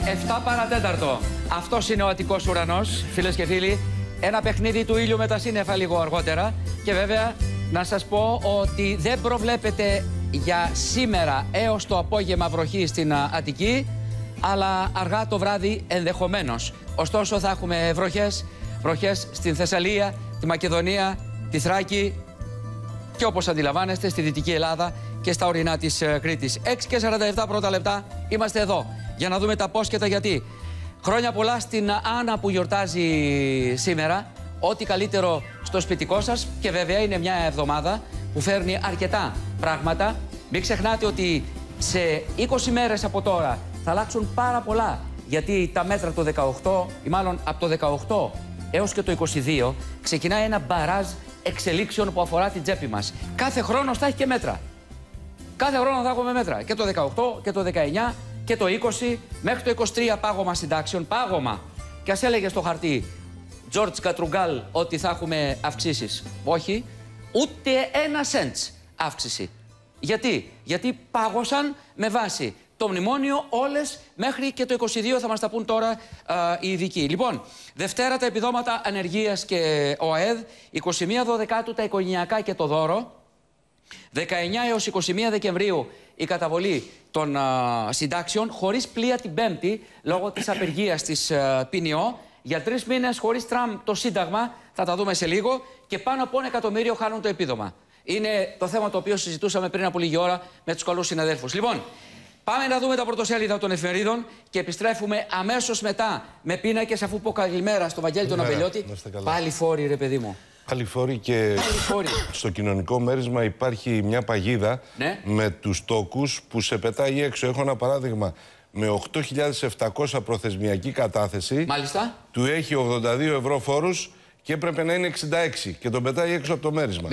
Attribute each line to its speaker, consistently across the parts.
Speaker 1: 7 παρατέταρτο. Αυτός είναι ο Αττικός ουρανός, φίλες και φίλοι. Ένα παιχνίδι του ήλιου με τα σύννεφα λίγο αργότερα. Και βέβαια να σας πω ότι δεν προβλέπεται για σήμερα έως το απόγευμα βροχή στην Αττική, αλλά αργά το βράδυ ενδεχομένως. Ωστόσο θα έχουμε βροχές στην Θεσσαλία, τη Μακεδονία, τη Θράκη και όπως αντιλαμβάνεστε στη Δυτική Ελλάδα και στα ορεινά της Κρήτης. 6 και 47 πρώτα λεπτά είμαστε εδώ για να δούμε τα πώς και τα γιατί. Χρόνια πολλά στην Άννα που γιορτάζει σήμερα. Ό,τι καλύτερο στο σπιτικό σας και βέβαια είναι μια εβδομάδα που φέρνει αρκετά πράγματα. Μην ξεχνάτε ότι σε 20 μέρες από τώρα θα αλλάξουν πάρα πολλά, γιατί τα μέτρα το 18 ή μάλλον από το 18 έως και το 22 ξεκινάει ένα μπαράζ εξελίξεων που αφορά την τσέπη μας. Κάθε χρόνο θα έχει και μέτρα. Κάθε χρόνο θα έχουμε μέτρα. Και το 18 και το 19 και το 20 μέχρι το 23 πάγωμα συντάξεων. Πάγωμα. Και ας έλεγε στο χαρτί George Κατρουγκάλ ότι θα έχουμε αυξήσεις. Όχι, ούτε 1 σέντς αύξηση. Γιατί πάγωσαν με βάση το μνημόνιο όλες μέχρι και το 22, θα μας τα πούν τώρα οι ειδικοί. Λοιπόν, Δευτέρα τα επιδόματα ανεργίας και ΟΑΕΔ, 21 Δωδεκάτου τα οικογενειακά και το δώρο, 19 έως 21 Δεκεμβρίου η καταβολή των συντάξεων, χωρίς πλοία την Πέμπτη, λόγω της απεργίας της ΠΝΟ, για 3 μήνες χωρίς τραμ το Σύνταγμα, θα τα δούμε σε λίγο, και πάνω από 1 εκατομμύριο χάνουν το επίδομα. Είναι το θέμα το οποίο συζητούσαμε πριν από λίγη ώρα με τους καλούς συναδέλφους. Λοιπόν, πάμε να δούμε τα πρωτοσέλιδα των εφημερίδων και επιστρέφουμε αμέσως μετά με πίνακες, αφού πω καλημέρα στο Βαγγέλη τον Αμπελιώτη. Πάλι φόροι, ρε παιδί μου.
Speaker 2: Πάλι φόροι και στο κοινωνικό μέρισμα υπάρχει μια παγίδα με τους τόκους που σε πετάει έξω. Έχω ένα παράδειγμα. Με 8.700 προθεσμιακή κατάθεση,
Speaker 1: μάλιστα,
Speaker 2: του έχει 82 ευρώ φόρους και έπρεπε να είναι 66 και τον πετάει έξω από το μέρισμα.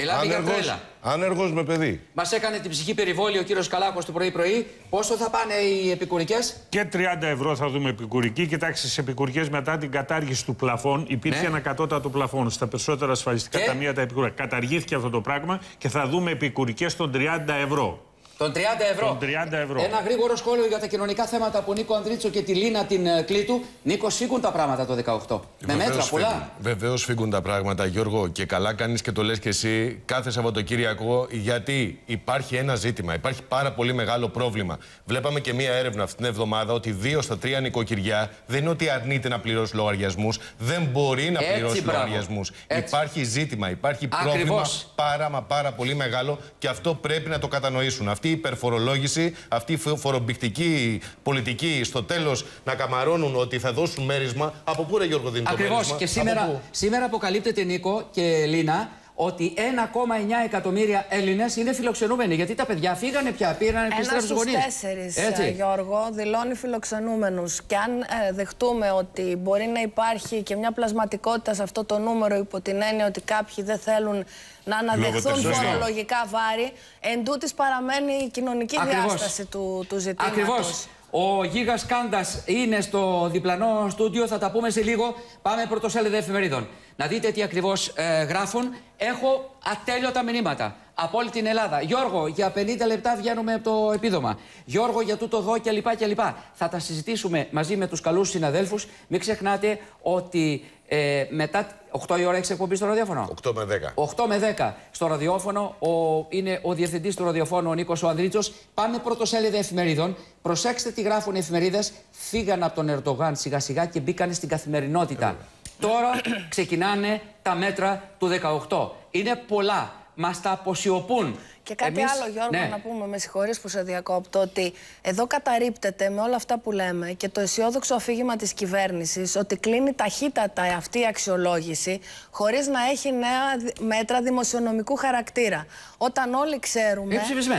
Speaker 2: Άνεργος με παιδί.
Speaker 1: Μας έκανε την ψυχή περιβόλη ο κύριος Καλάκος το πρωί-πρωί. Πόσο θα πάνε οι επικουρικές?
Speaker 3: Και 30 ευρώ θα δούμε επικουρική. Κοιτάξτε, στις επικουρικές μετά την κατάργηση του πλαφών υπήρχε ένα κατώτατο πλαφόν. Στα περισσότερα ασφαλιστικά ταμεία τα επικουρικά. Καταργήθηκε αυτό το πράγμα και θα δούμε επικουρικές των 30 ευρώ.
Speaker 1: Των 30 ευρώ.
Speaker 3: Των 30 ευρώ.
Speaker 1: Ένα γρήγορο σχόλιο για τα κοινωνικά θέματα από Νίκο Ανδρίτσο και τη Λίνα την Κλήτου. Νίκο, φύγουν τα πράγματα το 18. Με μέτρα πολλά.
Speaker 4: Βεβαίως φύγουν τα πράγματα, Γιώργο. Και καλά κάνεις και το λες και εσύ κάθε Σαββατοκύριακο, γιατί υπάρχει ένα ζήτημα. Υπάρχει πάρα πολύ μεγάλο πρόβλημα. Βλέπαμε και μία έρευνα αυτήν την εβδομάδα ότι 2 στα 3 νοικοκυριά δεν είναι ότι αρνείται να πληρώσει λογαριασμούς, δεν μπορεί να πληρώσει λογαριασμούς. Υπάρχει ζήτημα, υπάρχει πρόβλημα πάρα πολύ μεγάλο και αυτό πρέπει να το κατανοήσουν. Αυτή η υπερφορολόγηση, αυτή η φορομπηκτική πολιτική, στο τέλος να καμαρώνουν ότι θα δώσουν μέρισμα. Από πού, ρε Γιώργο, δίνει το μέρισμα?
Speaker 1: Ακριβώς. Και σήμερα αποκαλύπτεται, Νίκο και Λίνα, ότι 1,9 εκατομμύρια Έλληνες είναι φιλοξενούμενοι. Γιατί τα παιδιά φύγανε πια, πήραν επιστρέφει στους γονείς.
Speaker 5: 1 στους 4, Γιώργο, δηλώνει φιλοξενούμενους. Και αν δεχτούμε ότι μπορεί να υπάρχει και μια πλασματικότητα σε αυτό το νούμερο, υπό την έννοια ότι κάποιοι δεν θέλουν να αναδεχθούν φορολογικά βάρη, εντούτοις παραμένει η κοινωνική διάσταση του ζητήματος.
Speaker 1: Ακριβώς. Ο Γίγας Κάντας είναι στο διπλανό στούντιο, θα τα πούμε σε λίγο. Πάμε πρωτοσέλιδα εφημερίδων. Να δείτε τι ακριβώς γράφουν. Έχω ατέλειωτα μηνύματα από όλη την Ελλάδα. Γιώργο, για 50 λεπτά βγαίνουμε από το επίδομα. Γιώργο, για τούτο εδώ κλπ. Θα τα συζητήσουμε μαζί με τους καλούς συναδέλφους. Μην ξεχνάτε ότι μετά 8 η ώρα έχεις εκπομπή στο ραδιόφωνο.
Speaker 4: 8 με 10.
Speaker 1: 8 με 10 στο ραδιόφωνο. Είναι ο διευθυντής του ραδιοφώνου, ο Νίκος ο Ανδρίτσος. Πάμε πρωτοσέλιδα εφημερίδων. Προσέξτε τι γράφουν οι εφημερίδες. Φύγαν από τον Ερντογάν σιγά σιγά και μπήκαν στην καθημερινότητα. Τώρα ξεκινάνε τα μέτρα του 18. Είναι πολλά. Μας τα αποσιωπούν.
Speaker 5: Και κάτι άλλο, Γιώργο, να πούμε, με συγχωρείς που σε διακόπτω, ότι εδώ καταρρίπτεται με όλα αυτά που λέμε και το αισιόδοξο αφήγημα της κυβέρνησης ότι κλείνει ταχύτατα αυτή η αξιολόγηση χωρίς να έχει νέα μέτρα δημοσιονομικού χαρακτήρα. Όταν όλοι ξέρουμε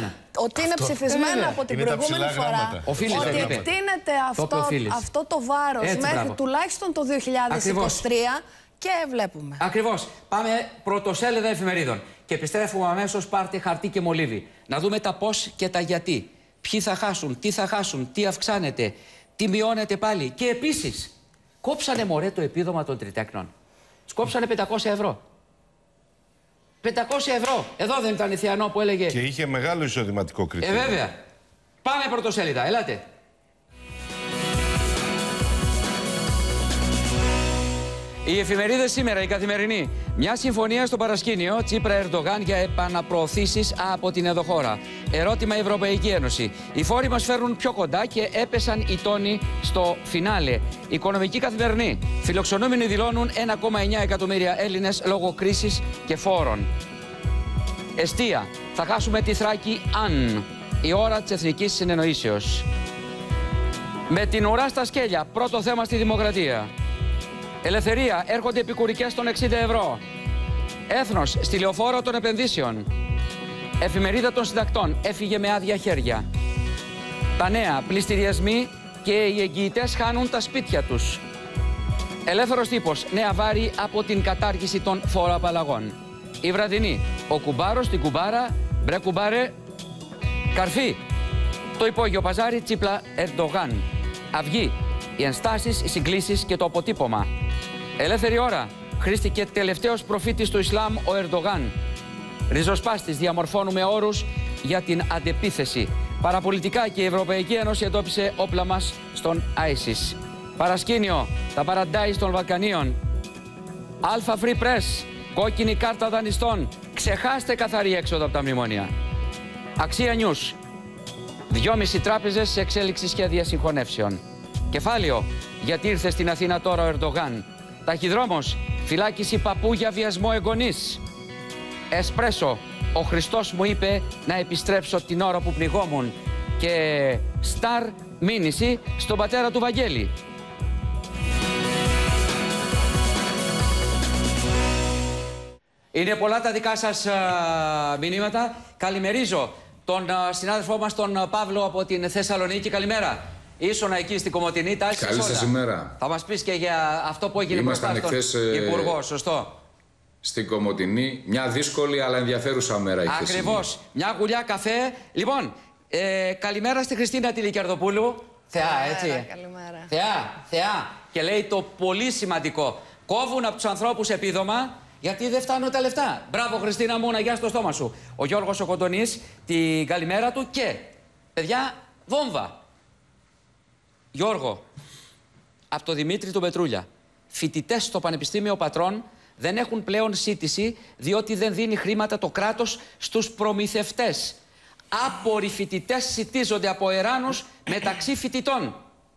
Speaker 5: ότι είναι ψηφισμένα από την προηγούμενη φορά, ότι εκτείνεται αυτό το βάρος μέχρι τουλάχιστον το 2023. Και βλέπουμε.
Speaker 1: Ακριβώς. Πάμε πρωτοσέλιδα εφημερίδων. Και επιστρέφουμε αμέσως, πάρτε χαρτί και μολύβι. Να δούμε τα πώς και τα γιατί. Ποιοι θα χάσουν, τι αυξάνεται, τι μειώνεται πάλι. Και επίσης, κόψανε μωρέ το επίδομα των τριτέκνων. Τους κόψανε 500 ευρώ. 500 ευρώ. Εδώ δεν ήταν η Θεανό που έλεγε.
Speaker 2: Και είχε μεγάλο εισοδηματικό κριτήριο.
Speaker 1: Βέβαια. Πάμε πρωτοσέλιδα. Ελάτε. Οι εφημερίδες σήμερα, η Καθημερινή. Μια συμφωνία στο παρασκήνιο Τσίπρα-Ερντογάν για επαναπροωθήσεις από την ενδοχώρα. Ερώτημα η Ευρωπαϊκή Ένωση. Οι φόροι μας φέρνουν πιο κοντά και έπεσαν οι τόνοι στο φινάλε. Οικονομική Καθημερινή. Φιλοξενούμενοι δηλώνουν 1,9 εκατομμύρια Έλληνες λόγω κρίσης και φόρων. Εστία. Θα χάσουμε τη Θράκη αν. Η ώρα της Εθνικής Συνεννοήσεως. Με την ουρά στα σκέλια. Πρώτο θέμα στη Δημοκρατία. Ελευθερία, έρχονται επικουρικές των 60 ευρώ. Έθνος, στη λεωφόρο των επενδύσεων. Εφημερίδα των συντακτών, έφυγε με άδεια χέρια. Τα νέα, πληστηριασμοί και οι εγγυητές χάνουν τα σπίτια τους. Ελεύθερος τύπος, νέα βάρη από την κατάργηση των φοροαπαλλαγών. Η βραδινή, ο κουμπάρος στην κουμπάρα, μπρε κουμπάρε, καρφί. Το υπόγειο παζάρι Τσίπρα Ερντογάν. Αυγή, οι ενστάσεις, οι συγκλήσεις και το αποτύπωμα. Ελεύθερη ώρα. Χρήστηκε τελευταίος προφήτης του Ισλάμ ο Ερντογάν. Ριζοσπάστης, διαμορφώνουμε όρους για την αντεπίθεση. Παραπολιτικά και η Ευρωπαϊκή Ένωση εντόπισε όπλα μας στον ISIS. Παρασκήνιο, τα παραντάις των Βαλκανίων. Αλφα Free Press, κόκκινη κάρτα δανειστών. Ξεχάστε καθαρή έξοδο από τα μνημόνια. Αξία News. 2,5 τράπεζες σε εξέλιξη σχέδια συγχωνεύσεων. Κεφάλαιο, γιατί ήρθε στην Αθήνα τώρα ο Ερντογάν. Ταχυδρόμος, φυλάκιση παππού για βιασμό εγγονής. Εσπρέσο, ο Χριστός μου είπε να επιστρέψω την ώρα που πνιγόμουν. Και Σταρ, μήνυση στον πατέρα του Βαγγέλη. Είναι πολλά τα δικά σας μηνύματα. Καλημερίζω τον συνάδελφό μας τον Παύλο από την Θεσσαλονίκη. Καλημέρα. Ήσουν εκεί στην Κομοτηνή, τάση.
Speaker 6: Καλή σας ημέρα.
Speaker 1: Θα μας πεις και για αυτό που έγινε μπροστά στον Υπουργό, σωστό.
Speaker 6: Στην Κομοτηνή, μια δύσκολη αλλά ενδιαφέρουσα μέρα η χθεσινή.
Speaker 1: Ακριβώς. Μια γουλιά καφέ. Λοιπόν, καλημέρα στη Χριστίνα Τηλικερδοπούλου. Θεά, έτσι.
Speaker 5: Καλημέρα.
Speaker 1: Θεά. Και λέει το πολύ σημαντικό. Κόβουν από τους ανθρώπους επίδομα γιατί δεν φτάνουν τα λεφτά. Μπράβο, Χριστίνα μου, να γιάσει το στόμα σου. Ο Γιώργος ο Κοντονής, την καλημέρα του και, παιδιά, βόμβα. Γιώργο, από το Δημήτρη του Πετρούλια. Φοιτητές στο Πανεπιστήμιο Πατρών δεν έχουν πλέον σύντηση διότι δεν δίνει χρήματα το κράτος στους προμηθευτές. Άποροι φοιτητές σιτίζονται από εράνους μεταξύ φοιτητών.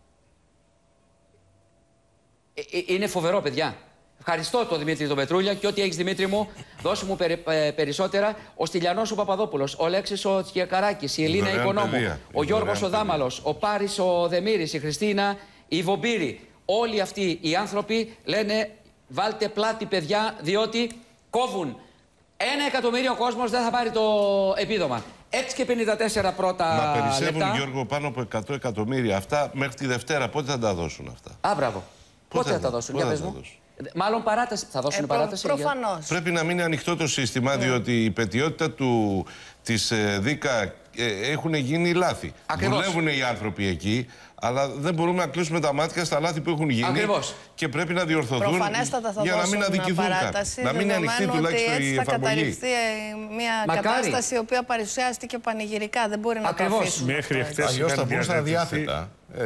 Speaker 1: Είναι φοβερό, παιδιά. Ευχαριστώ τον Δημήτρη τον Πετρούλια και ό,τι έχεις, Δημήτρη μου, δώσε μου περισσότερα. Ο Στυλιανός ο Παπαδόπουλος, ο Λέξης ο Τσιακαράκης, η Ελίνα Οικονόμου, ο Γιώργος ο Δάμαλος, ο Πάρης ο Δεμήρης, η Χριστίνα η Βομπύρη. Όλοι αυτοί οι άνθρωποι λένε βάλτε πλάτη, παιδιά, διότι κόβουν. 1 εκατομμύριο κόσμος δεν θα πάρει το επίδομα. 6,54 πρώτα
Speaker 2: λεπτά. Μα περισσεύουν,
Speaker 1: λεπτά.
Speaker 2: Γιώργο, πάνω από 100 εκατομμύρια. Αυτά μέχρι τη Δευτέρα πότε θα τα δώσουν αυτά?
Speaker 1: Α, μπράβο. Πότε θα τα δώσουν, για πες μου. Μάλλον παράταση. Θα δώσουν παράταση.
Speaker 5: Προφανώς.
Speaker 2: Πρέπει να μείνει ανοιχτό το σύστημα, διότι η πετιότητα της ΔΥΚΑ έχουν γίνει λάθη.
Speaker 1: Ακριβώς.
Speaker 2: Δουλεύουν οι άνθρωποι εκεί, αλλά δεν μπορούμε να κλείσουμε τα μάτια στα λάθη που έχουν γίνει.
Speaker 1: Ακριβώς.
Speaker 2: Και πρέπει να διορθωθούν για να μην αδικηθούν
Speaker 5: παράταση,
Speaker 2: να μην είναι ανοιχτή τουλάχιστον η εφαρμογή.
Speaker 5: Θα καταρριφθεί μια κατάσταση η οποία παρουσιάστηκε πανηγυρικά. Δεν μπορεί να το αφήσουμε.
Speaker 3: Μέχρι χθες
Speaker 4: αλλιώς θα μπορούσαν αδιάθετα.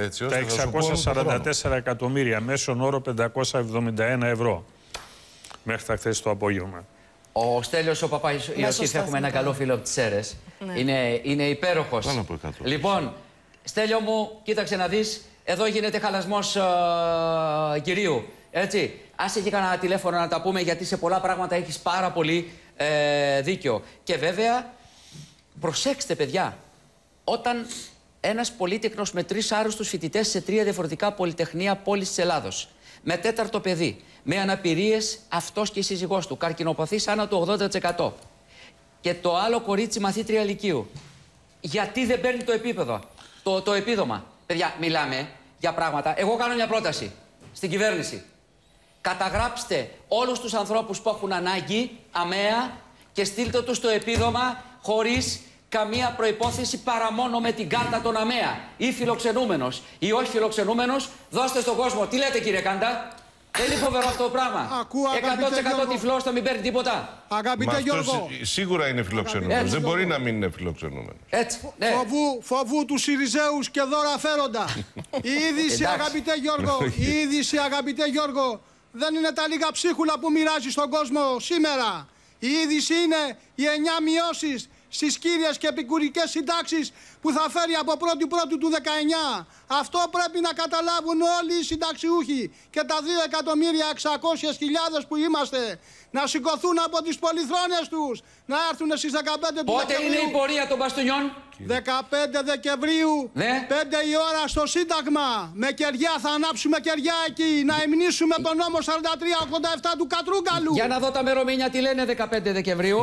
Speaker 3: Τα 644 εκατομμύρια, μέσον όρο 571 ευρώ. Μέχρι τα χθες το απόγευμα.
Speaker 1: Ο Στέλιος ο Παπαϊωσήφ, έχουμε ένα καλό φίλο από τις Σέρρες. Ναι. Είναι υπέροχος.
Speaker 2: Πάνω από 100.
Speaker 1: Λοιπόν, Στέλιο μου, κοίταξε να δεις, εδώ γίνεται χαλασμός κυρίου. Έτσι. Άσε και κανένα τηλέφωνο να τα πούμε, γιατί σε πολλά πράγματα έχεις πάρα πολύ δίκιο. Και βέβαια, προσέξτε, παιδιά, όταν ένας πολύτεκνος με 3 άρρωστους φοιτητές σε 3 διαφορετικά πολυτεχνία πόλης της Ελλάδος, με 4ο παιδί, με αναπηρίες αυτός και η σύζυγός του, καρκινοπαθής άνω του 80%, και το άλλο κορίτσι μαθήτρια λυκείου, γιατί δεν παίρνει το επίπεδο, το επίδομα? Παιδιά, μιλάμε για πράγματα. Εγώ κάνω μια πρόταση στην κυβέρνηση. Καταγράψτε όλους τους ανθρώπους που έχουν ανάγκη αμαία και στείλτε τους το επίδομα χωρίς καμία προϋπόθεση παρά μόνο με την κάρτα των αμαία. Ή φιλοξενούμενος ή όχι φιλοξενούμενος, δώστε στον κόσμο. Τι λέτε, κύριε Κάντα? Δεν είναι φοβερό αυτό το πράγμα? 100% τυφλός, θα μην παίρνει τίποτα.
Speaker 2: Αγαπητέ Γιώργο, σίγουρα είναι φιλοξενούμενος. Δεν μπορεί να μην είναι φιλοξενούμενος.
Speaker 1: Έτσι, ναι.
Speaker 7: Φοβού του Συριζέους και δώρα φέροντα. Η είδηση, αγαπητέ Γιώργο, η είδηση, αγαπητέ Γιώργο, δεν είναι τα λίγα ψίχουλα που μοιράζει στον κόσμο σήμερα. Η είδηση είναι οι 9 μειώσεις στις κύριες και επικουρικές συντάξεις που θα φέρει από 1η Πρώτου του 19. Αυτό πρέπει να καταλάβουν όλοι οι συνταξιούχοι και τα 2.600.000 που είμαστε. Να σηκωθούν από τις πολυθρόνες τους, να έρθουν στις 15 του
Speaker 1: Πότε
Speaker 7: Δεκεμβρίου.
Speaker 1: είναι η πορεία των μπαστούνιων?
Speaker 7: 15 Δεκεμβρίου, 5 η ώρα στο Σύνταγμα. Με κεριά θα ανάψουμε κεριά εκεί, να υμνήσουμε τον νόμο 4387 του Κατρούγκαλου.
Speaker 1: Για να δω τα μερομήνια τι λένε 15 Δεκεμβρίου.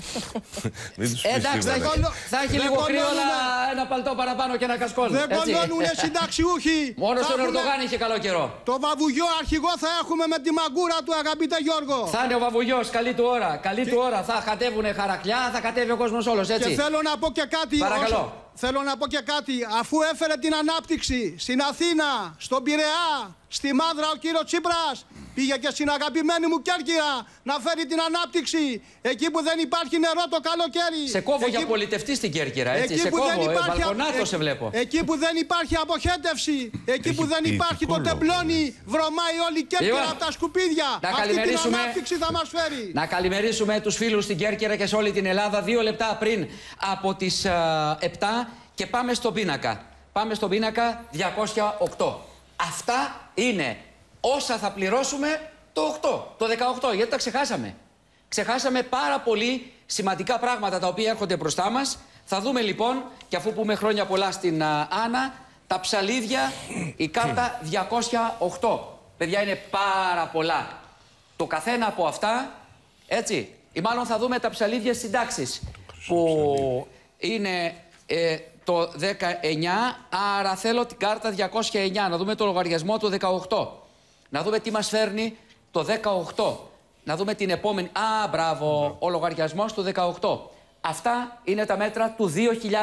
Speaker 1: Εντάξει, θα έχει λίγο κρύο, αλλά ένα παλτό παραπάνω και ένα κασκόλ.
Speaker 7: Δεν κολλώνουνε συνταξιούχοι.
Speaker 1: Μόνο στον Ερντογάν είχε καλό καιρό.
Speaker 7: Το βαβουγιό αρχηγό θα έχουμε με τη μαγκούρα του, αγαπητέ Γιώργο.
Speaker 1: Θα είναι ο βαβουγιός, καλή του ώρα. Καλή του ώρα. Θα κατέβουνε χαρακλιά, θα κατέβει ο κόσμος όλος, έτσι.
Speaker 7: Και θέλω να πω και κάτι.
Speaker 1: Παρακαλώ.
Speaker 7: Θέλω να πω και κάτι. Αφού έφερε την ανάπτυξη στην Αθήνα, στον Πειραιά, στη Μάδρα ο κύριο Τσίπρας, πήγε και στην αγαπημένη μου Κέρκυρα να φέρει την ανάπτυξη. Εκεί που δεν υπάρχει νερό το καλοκαίρι.
Speaker 1: Σε κόβω για πολιτευτή στην Κέρκυρα, έτσι. Σε κόβω, μπαλκονάτο σε βλέπω.
Speaker 7: Εκεί που δεν υπάρχει αποχέτευση, εκεί που δεν υπάρχει το τεμπλόνι, βρωμάει όλη η Κέρκυρα από τα σκουπίδια. Αυτή την ανάπτυξη θα μας φέρει.
Speaker 1: Να καλημερίσουμε τους φίλους στην Κέρκυρα και σε όλη την Ελλάδα 2 λεπτά πριν από τις 7 και πάμε στον πίνακα. Πάμε στον πίνακα 208. Αυτά είναι όσα θα πληρώσουμε το 8, το 18, γιατί τα ξεχάσαμε. Ξεχάσαμε πάρα πολύ σημαντικά πράγματα τα οποία έρχονται μπροστά μας. Θα δούμε λοιπόν, και αφού πούμε χρόνια πολλά στην Άννα, τα ψαλίδια, η κάρτα 208. Παιδιά, είναι πάρα πολλά. Το καθένα από αυτά, έτσι, ή μάλλον θα δούμε τα ψαλίδια συντάξεις, που είναι το 19, άρα θέλω την κάρτα 209, να δούμε το λογαριασμό του 18. Να δούμε τι μας φέρνει το 18. Να δούμε την επόμενη. Α, μπράβο, ο λογαριασμός του 18. Αυτά είναι τα μέτρα του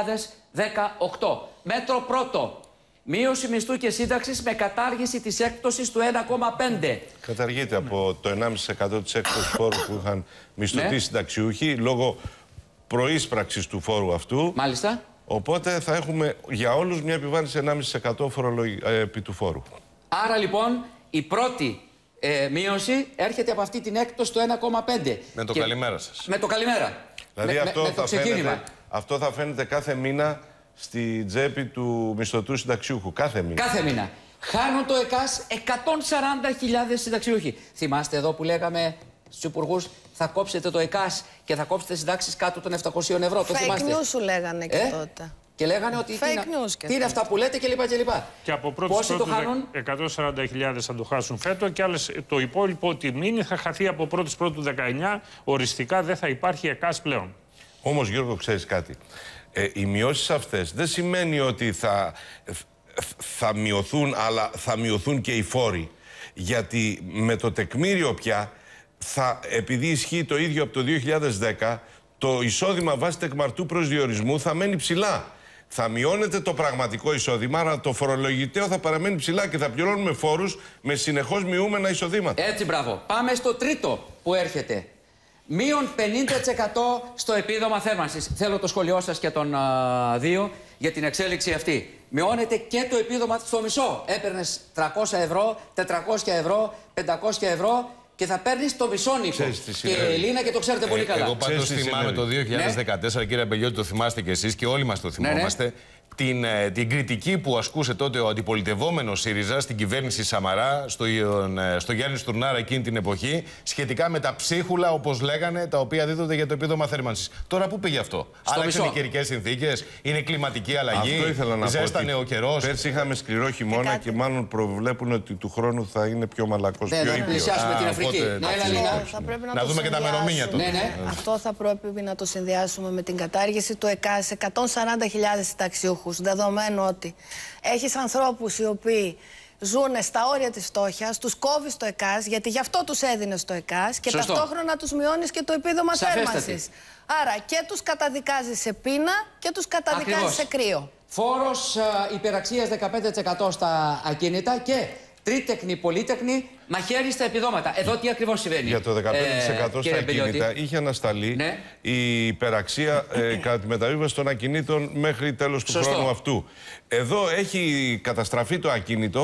Speaker 1: 2018. Μέτρο πρώτο. Μείωση μισθού και σύνταξης με κατάργηση της έκπτωσης του 1,5.
Speaker 2: Καταργείται από το 1,5% της έκπτωσης φόρου που είχαν μισθωτοί συνταξιούχοι λόγω προείσπραξης του φόρου αυτού.
Speaker 1: Μάλιστα.
Speaker 2: Οπότε θα έχουμε για όλους μια επιβάρυνση 1,5% επί του φόρου.
Speaker 1: Άρα λοιπόν η πρώτη μείωση έρχεται από αυτή την έκπτωση του 1,5.
Speaker 4: Με το καλημέρα σας.
Speaker 1: Με το καλημέρα.
Speaker 2: Δηλαδή αυτό θα φαίνεται κάθε μήνα στη τσέπη του μισθωτού συνταξιούχου. Κάθε μήνα.
Speaker 1: Κάθε μήνα. Χάνουν το ΕΚΑΣ 140.000 συνταξιούχοι. Θυμάστε εδώ που λέγαμε στους υπουργούς, θα κόψετε το ΕΚΑΣ και θα κόψετε συντάξεις κάτω των 700 ευρώ. Το θυμάστε?
Speaker 5: Fake news σου λέγανε και τότε.
Speaker 1: Και λέγανε ότι τι είναι αυτά που λέτε κλπ.
Speaker 3: Και από πρώτη πρώτου 140.000 θα το χάσουν φέτο και άλλες, το υπόλοιπο ότι μείνει θα χαθεί από πρώτη πρώτου 19. Οριστικά δεν θα υπάρχει ΕΚΑΣ πλέον.
Speaker 2: Όμως Γιώργο, ξέρεις κάτι. Οι μειώσεις αυτές δεν σημαίνει ότι θα μειωθούν, αλλά θα μειωθούν και οι φόροι. Γιατί με το τεκμήριο πια, επειδή ισχύει το ίδιο από το 2010, το εισόδημα βάσει τεκμαρτού προσδιορισμού θα μένει ψηλά. Θα μειώνεται το πραγματικό εισόδημα, αλλά το φορολογητέο θα παραμένει ψηλά και θα πληρώνουμε φόρους με συνεχώς μειούμενα εισοδήματα.
Speaker 1: Έτσι, μπράβο. Πάμε στο τρίτο που έρχεται. Μείον 50% στο επίδομα θέρμανσης. Θέλω το σχολείο σας και των δύο για την εξέλιξη αυτή. Μειώνεται και το επίδομα στο μισό. Έπαιρνες 300 ευρώ, 400 ευρώ, 500 ευρώ και θα παίρνεις το μισόνικο. Και η Ελλήνα, και το ξέρετε πολύ καλά.
Speaker 4: Εγώ πάντως θυμάμαι το 2014, κύριε Αμπελιώτη, το θυμάστε κι εσείς και όλοι μας το θυμόμαστε. Την κριτική που ασκούσε τότε ο αντιπολιτευόμενος ΣΥΡΙΖΑ στην κυβέρνηση Σαμαρά, στο Γιάννη Στουρνάρα εκείνη την εποχή, σχετικά με τα ψίχουλα, όπως λέγανε, τα οποία δίδονται για το επίδομα θέρμανσης. Τώρα πού πήγε αυτό? Άλλαξαν οι καιρικές συνθήκες, είναι κλιματική αλλαγή,
Speaker 2: αυτό ήθελα να
Speaker 4: ζέστανε ο καιρός.
Speaker 2: Πέρσι είχαμε σκληρό χειμώνα και μάλλον προβλέπουν ότι του χρόνου θα είναι πιο μαλακός, πιο ήπιος.
Speaker 1: Πλησιάσουμε την Αφρική.
Speaker 4: Να δούμε και τα μερομήνια του.
Speaker 5: Αυτό θα πρέπει να το συνδυάσουμε με την κατάργηση του ΕΚΑΣ. 140.000 συνταξιούχους. Δεδομένου ότι έχεις ανθρώπους οι οποίοι ζουν στα όρια της φτώχειας, τους κόβεις το ΕΚΑΣ, γιατί γι' αυτό τους έδινες το ΕΚΑΣ και ταυτόχρονα τους μειώνεις και το επίδομα θέρμανσης. Άρα και τους καταδικάζεις σε πείνα και τους καταδικάζεις σε κρύο.
Speaker 1: Φόρος υπεραξίας 15% στα ακίνητα και τρίτεκνη, πολύτεκνη, μαχαίρι στα επιδόματα. Εδώ τι ακριβώς συμβαίνει?
Speaker 2: Για το 15% στα ακίνητα είχε ανασταλεί η υπεραξία κατά τη μεταβίβαση των ακινήτων μέχρι τέλος του χρόνου αυτού. Εδώ έχει καταστραφεί το ακίνητο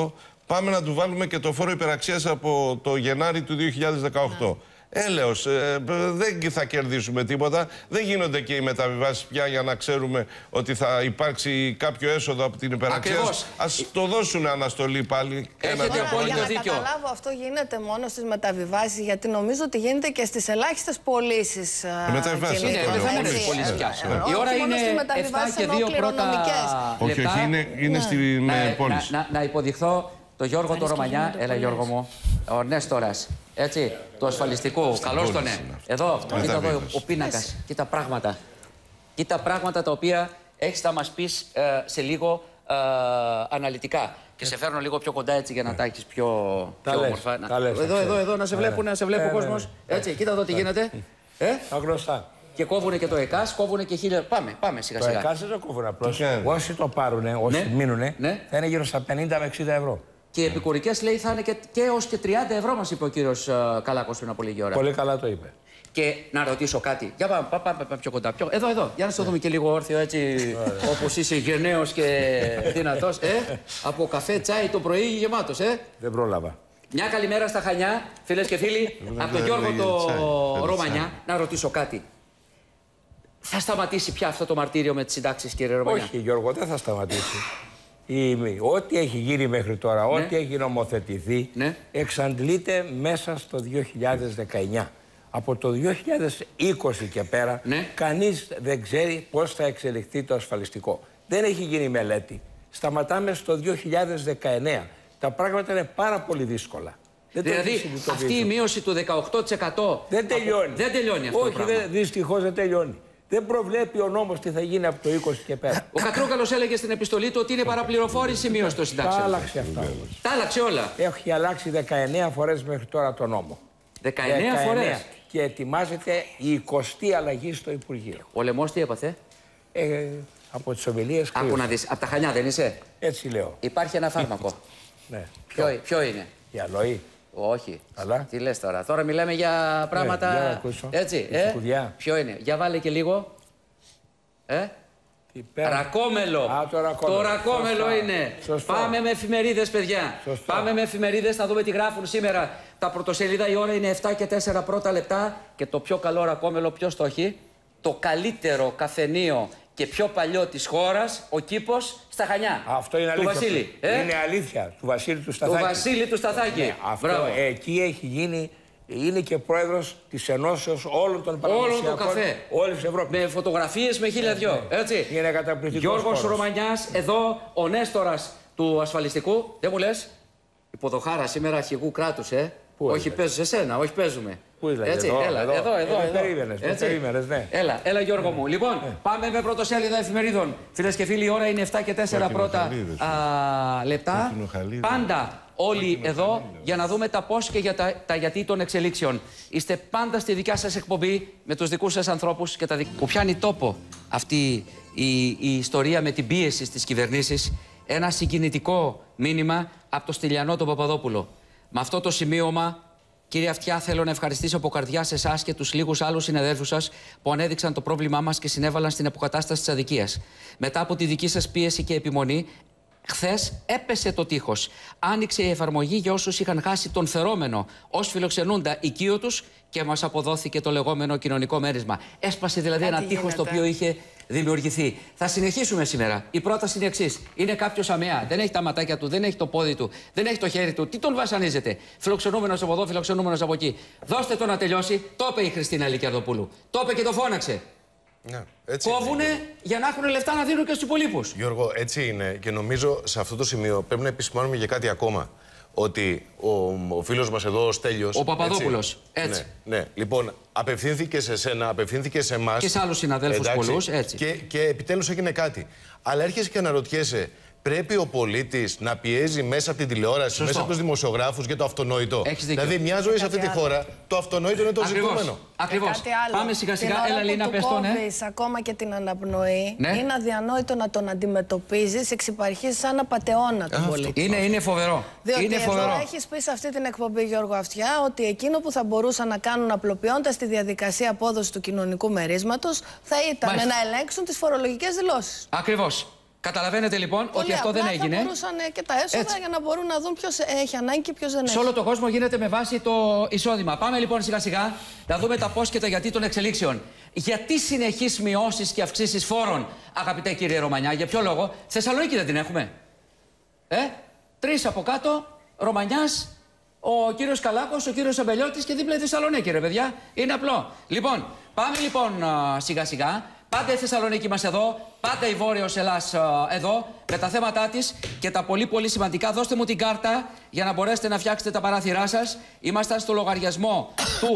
Speaker 2: πάμε να του βάλουμε και το φόρο υπεραξίας από το Γενάρη του 2018. Έλεος, δεν θα κερδίσουμε τίποτα. Δεν γίνονται και οι μεταβιβάσεις πια για να ξέρουμε ότι θα υπάρξει κάποιο έσοδο από την υπεραξία. Ας το δώσουν αναστολή πάλι.
Speaker 1: Έχετε απόλυτο δίκιο.
Speaker 5: Για να καταλάβω, αυτό γίνεται μόνο στις μεταβιβάσεις, γιατί νομίζω ότι γίνεται και στις ελάχιστες πωλήσεις.
Speaker 2: Μεταβιβάσεις.
Speaker 1: Δεν θα μόνο στις πωλήσεις πια. Η ώρα είναι 7 και 2 πρώτα λεπτά.
Speaker 2: Όχι, είναι στη πώληση.
Speaker 1: Να υποδειχθώ το Γιώργο το Ρωμανιά. Έλα, Γιώργο μου. Ο Νέστορας. Έτσι, του ασφαλιστικού. Καλώς τον Εδώ, κοίτα εδώ ο πίνακας. Κοίτα πράγματα. Κοίτα πράγματα τα οποία έχεις να μας πεις σε λίγο αναλυτικά. Και σε φέρνω λίγο πιο κοντά έτσι για να τα έχεις πιο όμορφα. Εδώ, να σε βλέπουν, να σε βλέπει ο κόσμος. Έτσι, κοίτα εδώ τι γίνεται.
Speaker 8: Γνωστά.
Speaker 1: Και κόβουνε και το ΕΚΑΣ, κόβουνε και 1000. Πάμε σιγά σιγά.
Speaker 8: Το ΕΚΑΣ δεν το κόβουν απλώς. Όσοι το πάρουνε, όσοι μείνουνε, θα είναι γύρω στα 50 με 60 ευρώ.
Speaker 1: Και οι επικουρικές λέει θα είναι και έως και 30 ευρώ, μας είπε ο κύριος Καλάκος πριν από λίγη ώρα.
Speaker 8: Πολύ καλά το είπε.
Speaker 1: Και να ρωτήσω κάτι. Για πάμε πιο κοντά. Εδώ. Για να σε δούμε και λίγο όρθιο έτσι, όπως είσαι γενναίος και δυνατός. Από καφέ, τσάι το πρωί γεμάτος,
Speaker 8: Δεν πρόλαβα.
Speaker 1: Μια καλημέρα στα Χανιά, φίλες και φίλοι. Από τον Γιώργο το Ρωμανιά. Να ρωτήσω κάτι. Θα σταματήσει πια αυτό το μαρτύριο με τις συντάξεις, κύριε Ρωμανιά?
Speaker 8: Όχι, Γιώργο, δεν θα σταματήσει. Ό,τι έχει γίνει μέχρι τώρα, ό,τι έχει νομοθετηθεί, εξαντλείται μέσα στο 2019. Από το 2020 και πέρα, κανείς δεν ξέρει πώς θα εξελιχθεί το ασφαλιστικό. Δεν έχει γίνει μελέτη. Σταματάμε στο 2019. Τα πράγματα είναι πάρα πολύ δύσκολα.
Speaker 1: Δηλαδή, αυτή η μείωση του 18%
Speaker 8: δεν τελειώνει.
Speaker 1: Δεν τελειώνει αυτό.
Speaker 8: Όχι, δυστυχώς δεν τελειώνει. Δεν προβλέπει ο νόμος τι θα γίνει από το 20 και πέρα.
Speaker 1: Ο Κατρούγκαλος έλεγε στην επιστολή του ότι είναι παραπληροφόρηση η μείωση των συντάξεων.
Speaker 8: Τα άλλαξε αυτά.
Speaker 1: Τα άλλαξε όλα.
Speaker 8: Έχει αλλάξει 19 φορές μέχρι τώρα το νόμο.
Speaker 1: 19 φορές.
Speaker 8: Και ετοιμάζεται η 20η αλλαγή στο Υπουργείο.
Speaker 1: Ο Λεμός τι έπαθε?
Speaker 8: Από τις ομιλίες κρύβει.
Speaker 1: Άκου να δεις. Από τα Χανιά δεν είσαι?
Speaker 8: Έτσι λέω.
Speaker 1: Υπάρχει ένα φάρμακο.
Speaker 8: Ναι.
Speaker 1: Ποιο είναι?
Speaker 8: Η αλοή.
Speaker 1: Όχι.
Speaker 8: Αλλά.
Speaker 1: Τι λες τώρα? Τώρα μιλάμε για πράγματα. Έτσι. Ποιο είναι? Για βάλε και λίγο. Ρακόμελο. Το ρακόμελο είναι.
Speaker 8: Σωστό.
Speaker 1: Πάμε με εφημερίδες, παιδιά.
Speaker 8: Σωστό.
Speaker 1: Πάμε με εφημερίδες, θα δούμε τι γράφουν σήμερα. Τα πρωτοσελίδα, η ώρα είναι 7 και 4 πρώτα λεπτά. Και το πιο καλό ρακόμελο, ποιος το έχει? Το καλύτερο καφενείο και πιο παλιό της χώρας, ο Κήπος στα Χανιά.
Speaker 8: Αυτό είναι αλήθεια.
Speaker 1: Του Βασίλη.
Speaker 8: Είναι αλήθεια. Του Βασίλη του Σταθάκη.
Speaker 1: Του Βασίλη του Σταθάκη.
Speaker 8: Ναι, αυτό εκεί έχει γίνει. Είναι και πρόεδρος της Ενώσεως όλων των παραδοσιακών.
Speaker 1: Όλο το καφέ.
Speaker 8: Όλης της Ευρώπης.
Speaker 1: Με φωτογραφίες με 1002. Έτσι.
Speaker 8: Είναι καταπληκτικός.
Speaker 1: Γιώργος Ρωμανιάς, εδώ ο Νέστορας του ασφαλιστικού. Δεν μου λες? Υποδοχάρα σήμερα αρχηγού κράτους, Όχι, παίζω σε σένα, όχι παίζουμε.
Speaker 8: Πού είσαι?
Speaker 1: Έτσι, εδώ.
Speaker 8: Περίμενες, ναι.
Speaker 1: Έλα Γιώργο μου. Λοιπόν, πάμε με πρωτοσέλιδα εφημερίδων. Φίλες και φίλοι, η ώρα είναι 7 και 4 πρώτα λεπτά. Πάντα όλοι εδώ για να δούμε τα πώς και για τα γιατί των εξελίξεων. Είστε πάντα στη δικιά σας εκπομπή με τους δικούς σας ανθρώπους και που πιάνει τόπο αυτή η ιστορία με την πίεση στις κυβερνήσεις. Ένα συγκινητικό μήνυμα από το Στυλιανό τον Παπαδόπουλο. Με αυτό το σημείωμα, κύριε Αυτιά, θέλω να ευχαριστήσω από καρδιά σε εσάς και τους λίγους άλλους συναδέλφους σας που ανέδειξαν το πρόβλημά μας και συνέβαλαν στην αποκατάσταση της αδικίας. Μετά από τη δική σας πίεση και επιμονή, χθες έπεσε το τείχος. Άνοιξε η εφαρμογή για όσους είχαν χάσει τον φερόμενο ως φιλοξενούντα οικείο τους και μας αποδόθηκε το λεγόμενο κοινωνικό μέρισμα. Έσπασε δηλαδή ένα τείχος το οποίο είχε δημιουργηθεί. Θα συνεχίσουμε σήμερα. Η πρόταση είναι εξής. Είναι κάποιος αμαία. Δεν έχει τα ματάκια του, δεν έχει το πόδι του, δεν έχει το χέρι του. Τι τον βασανίζετε? Φιλοξενούμενος από εδώ, φιλοξενούμενος από εκεί. Δώστε το να τελειώσει. Το είπε η Χριστίνα Λικιαδοπούλου. Το είπε και το φώναξε.
Speaker 4: Ναι,
Speaker 1: κόβουνε για να έχουν λεφτά να δίνουν και στους υπολείπους.
Speaker 4: Γιώργο, έτσι είναι. Και νομίζω σε αυτό το σημείο πρέπει να επισημάνουμε για κάτι ακόμα. Ότι ο φίλος μας εδώ, ο Στέλιος.
Speaker 1: Ο Παπαδόπουλος. Έτσι.
Speaker 4: Ναι. Λοιπόν, απευθύνθηκε σε σένα, απευθύνθηκε σε εμάς.
Speaker 1: Και σε άλλους συναδέλφους πολλούς. Έτσι.
Speaker 4: Και επιτέλους έγινε κάτι. Αλλά έρχεσαι και αναρωτιέσαι, πρέπει ο πολίτης να πιέζει μέσα από την τηλεόραση, μέσα από τους δημοσιογράφους για το αυτονόητο? Δηλαδή, μια ζωή σε αυτή τη χώρα, το αυτονόητο είναι το ζητούμενο.
Speaker 1: Ακριβώς. Πάμε σιγά-σιγά. Έλα, Λίνα, πες το, ναι.
Speaker 5: Ακόμα και την αναπνοή, είναι αδιανόητο να τον αντιμετωπίζεις εξυπαρχής σαν απατεώνα τον πολίτη.
Speaker 1: Είναι φοβερό.
Speaker 5: Διότι εδώ έχεις πει σε αυτή την εκπομπή, Γιώργο Αυτιά, ότι εκείνο που θα μπορούσαν να κάνουν απλοποιώντας τη διαδικασία απόδοση του κοινωνικού μερίσματος θα ήταν να ελέγξουν τις φορολογικές δηλώσεις.
Speaker 1: Ακριβώς. Καταλαβαίνετε λοιπόν ότι αυτό δεν έγινε.
Speaker 5: Θα μπορούσαν και τα έσοδα για να μπορούν να δουν ποιος έχει ανάγκη και ποιος δεν έχει.
Speaker 1: Σε όλο τον κόσμο γίνεται με βάση το εισόδημα. Πάμε λοιπόν σιγά σιγά να δούμε τα πώς και τα γιατί των εξελίξεων. Γιατί συνεχείς μειώσεις και αυξήσεις φόρων, αγαπητέ κύριε Ρωμανιά, για ποιο λόγο? Θεσσαλονίκη δεν την έχουμε? 3 από κάτω, Ρωμανιάς, ο κύριος Καλάκος, ο κύριος Αμπελιώτης και δίπλα η Θεσσαλονίκη, ρε παιδιά. Είναι απλό. Λοιπόν, πάμε λοιπόν σιγά σιγά. Πάντα η Θεσσαλονίκη μας εδώ, πάντα η Βόρειος Ελλάς εδώ, με τα θέματά της και τα πολύ πολύ σημαντικά. Δώστε μου την κάρτα για να μπορέσετε να φτιάξετε τα παράθυρά σας. Είμαστε στο λογαριασμό του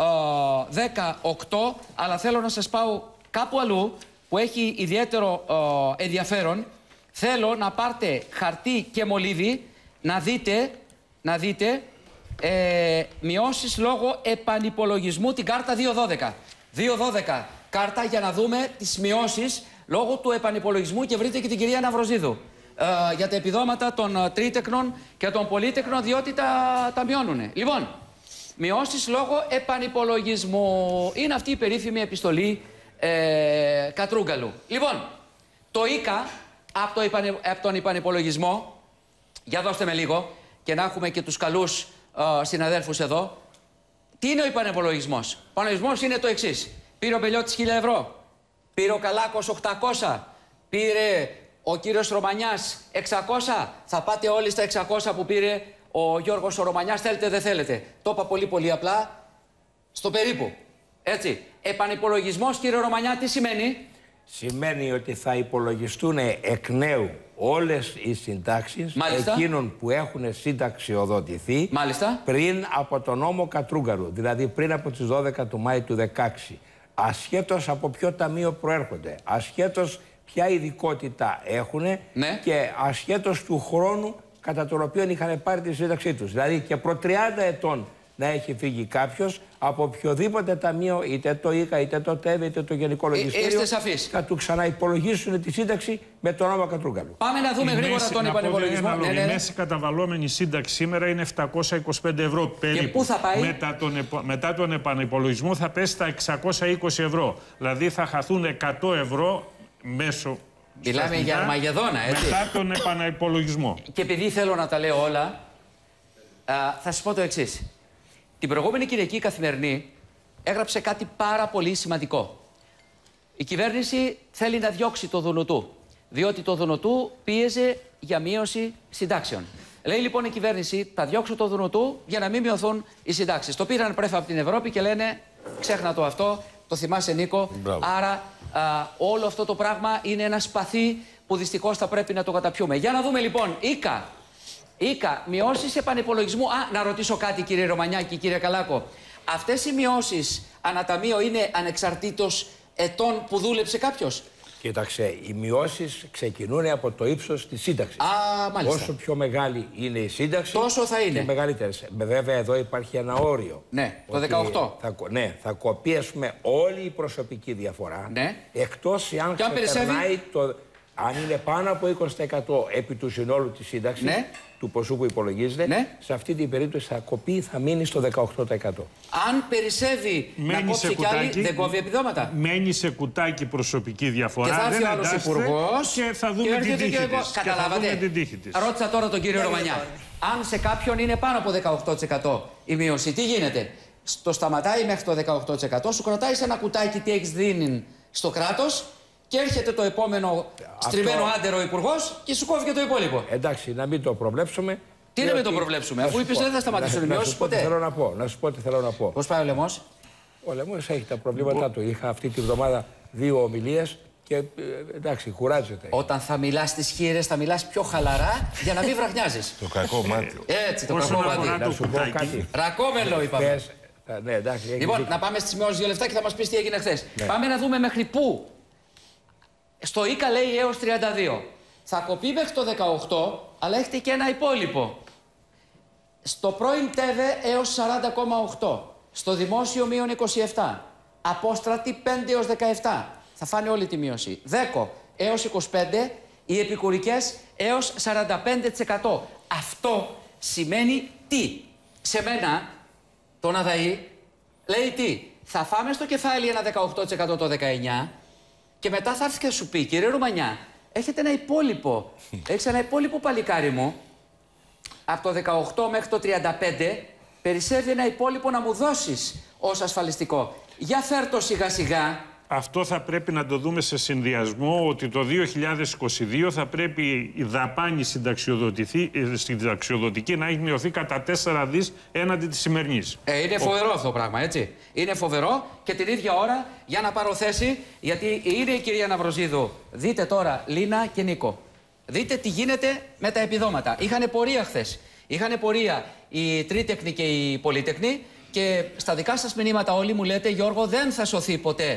Speaker 1: 18, αλλά θέλω να σας πάω κάπου αλλού που έχει ιδιαίτερο ενδιαφέρον. Θέλω να πάρετε χαρτί και μολύβι, να δείτε μειώσεις λόγω επανυπολογισμού, την κάρτα 212. 212 κάρτα για να δούμε τις μειώσεις λόγω του επανυπολογισμού και βρείτε και την κυρία Ναυροζίδου για τα επιδόματα των τρίτεκνων και των πολύτεκνων, διότι τα μειώνουνε. Λοιπόν, μειώσεις λόγω επανυπολογισμού. Είναι αυτή η περίφημη επιστολή Κατρούγκαλου. Λοιπόν, το ΙΚΑ από τον επανυπολογισμό, για δώστε με λίγο και να έχουμε και τους καλούς συναδέλφους εδώ. Τι είναι ο επανυπολογισμός? Ο επανυπολογισμός είναι το εξής. Πήρε ο Μπελιώτης 1.000 ευρώ, πήρε ο Καλάκος 800, πήρε ο κύριος Ρωμανιάς 600, θα πάτε όλοι στα 600 που πήρε ο Γιώργος ο Ρωμανιάς, θέλετε δεν θέλετε. Το είπα πολύ πολύ απλά, στο περίπου. Έτσι, επανυπολογισμός κύριε Ρωμανιά τι σημαίνει?
Speaker 8: Σημαίνει ότι θα υπολογιστούν εκ νέου όλες οι συντάξεις εκείνων που έχουν συνταξιοδοτηθεί πριν από τον νόμο Κατρούγκαλου, δηλαδή πριν από τις 12 του Μάη του 2016. Ασχέτως από ποιο ταμείο προέρχονται, ασχέτως ποια ειδικότητα έχουν και ασχέτως του χρόνου κατά τον οποίο είχαν πάρει τη σύνταξή τους. Δηλαδή και προ 30 ετών να έχει φύγει κάποιος από οποιοδήποτε ταμείο, είτε το ΙΚΑ, είτε το ΤΕΒ, είτε το Γενικό Λογιστήριο, θα του ξαναυπολογίσουν τη σύνταξη με τον νόμο Κατρούγκαλου.
Speaker 1: Πάμε να δούμε γρήγορα τον επανυπολογισμό.
Speaker 3: Η μέση καταβαλλόμενη σύνταξη σήμερα είναι 725 ευρώ περίπου.
Speaker 1: Και πού θα πάει?
Speaker 3: Μετά τον επανυπολογισμό θα πέσει στα 620 ευρώ. Δηλαδή θα χαθούν 100 ευρώ μέσω.
Speaker 1: Μιλάμε για Αρμαγεδόνα, έτσι.
Speaker 3: Μετά τον επανυπολογισμό.
Speaker 1: Και επειδή θέλω να τα λέω όλα, θα σας πω το εξής. Την προηγούμενη Κυριακή η Καθημερινή έγραψε κάτι πάρα πολύ σημαντικό. Η κυβέρνηση θέλει να διώξει το Δουνουτού, διότι το Δουνουτού πίεζε για μείωση συντάξεων. Λέει λοιπόν η κυβέρνηση, θα διώξω το Δουνουτού για να μην μειωθούν οι συντάξεις. Το πήραν πρέφα από την Ευρώπη και λένε, ξέχνα το αυτό, το θυμάσαι Νίκο. Μπράβο. Άρα όλο αυτό το πράγμα είναι ένα σπαθί που δυστυχώς θα πρέπει να το καταπιούμε. Για να δούμε λοιπόν, ΙΚΑ, μειώσεις επανυπολογισμού. Να ρωτήσω κάτι κύριε Ρωμανιάκη, κύριε Καλάκο. Αυτές οι μειώσεις αναταμείο είναι ανεξαρτήτως ετών που δούλεψε κάποιος?
Speaker 8: Κοίταξε, οι μειώσεις ξεκινούν από το ύψος της σύνταξης.
Speaker 1: Μάλιστα.
Speaker 8: Όσο πιο μεγάλη είναι η σύνταξη,
Speaker 1: τόσο θα είναι.
Speaker 8: Και μεγαλύτερες. Βέβαια εδώ υπάρχει ένα όριο.
Speaker 1: Ναι, το 18.
Speaker 8: Θα κοπεί ας πούμε όλη η προσωπική διαφορά.
Speaker 1: Ναι.
Speaker 8: Εκτός αν ξεπερνάει το... Αν είναι πάνω από 20% επί του συνόλου της σύνταξης, του ποσού που υπολογίζεται, σε αυτή την περίπτωση θα κοπεί, θα μείνει στο 18%.
Speaker 1: Αν περισσεύει να κόψει κι άλλη, δεν κόβει επιδόματα.
Speaker 3: Μένει σε κουτάκι προσωπική διαφορά.
Speaker 1: Και θα έρθει ο άλλος υπουργός
Speaker 3: και θα δούμε την τύχη της.
Speaker 1: Καταλάβατε. Ρώτησα τώρα τον κύριο Ρωμανιά. Αν σε κάποιον είναι πάνω από 18% η μείωση, τι γίνεται? Το σταματάει μέχρι το 18%, σου κρατάει σε ένα κουτάκι τι έχεις δίνει στο κράτος. Και έρχεται το επόμενο στριμμένο άντερο υπουργός και σου κόβει και το υπόλοιπο.
Speaker 8: Εντάξει, να μην το προβλέψουμε.
Speaker 1: Τι να μην το προβλέψουμε, αφού είπες δεν θα σταματήσουν οι μειώσεις ποτέ.
Speaker 8: Να σου πω τι θέλω να πω.
Speaker 1: Πώς πάει ο Λεμός?
Speaker 8: Ο Λεμός έχει τα προβλήματά του. Είχα αυτή τη βδομάδα 2 ομιλίες και εντάξει, κουράζεται.
Speaker 1: Όταν θα μιλάς στις χείρες, θα μιλάς πιο χαλαρά για να μην βραχνιάζεις.
Speaker 2: Το κακό μάτι.
Speaker 1: Έτσι, το κακό μάτι.
Speaker 8: Να σου πω κάτι.
Speaker 1: Ρακόμελο είπαμε.
Speaker 8: Ναι, εντάξει,
Speaker 1: λοιπόν, να πάμε στις μειώσεις 2 λεπτά και θα μας πεις τι έγινε χθες. Πάμε να δούμε μέχρι πού. Στο ΙΚΑ λέει έως 32. Θα κοπεί μέχρι το 18, αλλά έχετε και ένα υπόλοιπο. Στο πρώην ΤΕΒΕ έως 40,8. Στο δημόσιο μείον 27. Απόστρατη 5 έως 17. Θα φάνε όλη τη μείωση. 10 έως 25. Οι επικουρικές έως 45%. Αυτό σημαίνει τι? Σε μένα, τον Αδαή, λέει τι? Θα φάμε στο κεφάλι ένα 18% το 19. Και μετά θα έρθει και σου πει, κύριε Ρουμανιά, έχετε ένα υπόλοιπο. Έχεις ένα υπόλοιπο, παλικάρι μου. Από το 18 μέχρι το 35 περισσεύει ένα υπόλοιπο να μου δώσεις ως ασφαλιστικό. Για φέρ' το σιγά σιγά.
Speaker 3: Αυτό θα πρέπει να το δούμε σε συνδυασμό ότι το 2022 θα πρέπει η δαπάνη συνταξιοδοτική να έχει μειωθεί κατά 4 δις έναντι της σημερινής.
Speaker 1: Είναι φοβερό αυτό το πράγμα, έτσι. Είναι φοβερό και την ίδια ώρα, για να πάρω θέση, γιατί είναι η κυρία Ναυροζίδου. Δείτε τώρα, Λίνα και Νίκο. Δείτε τι γίνεται με τα επιδόματα. Είχανε πορεία χθες. Είχανε πορεία οι τρίτεκνοι και οι πολύτεκνοι και στα δικά σας μηνύματα όλοι μου λέτε, Γιώργο, δεν θα σωθεί ποτέ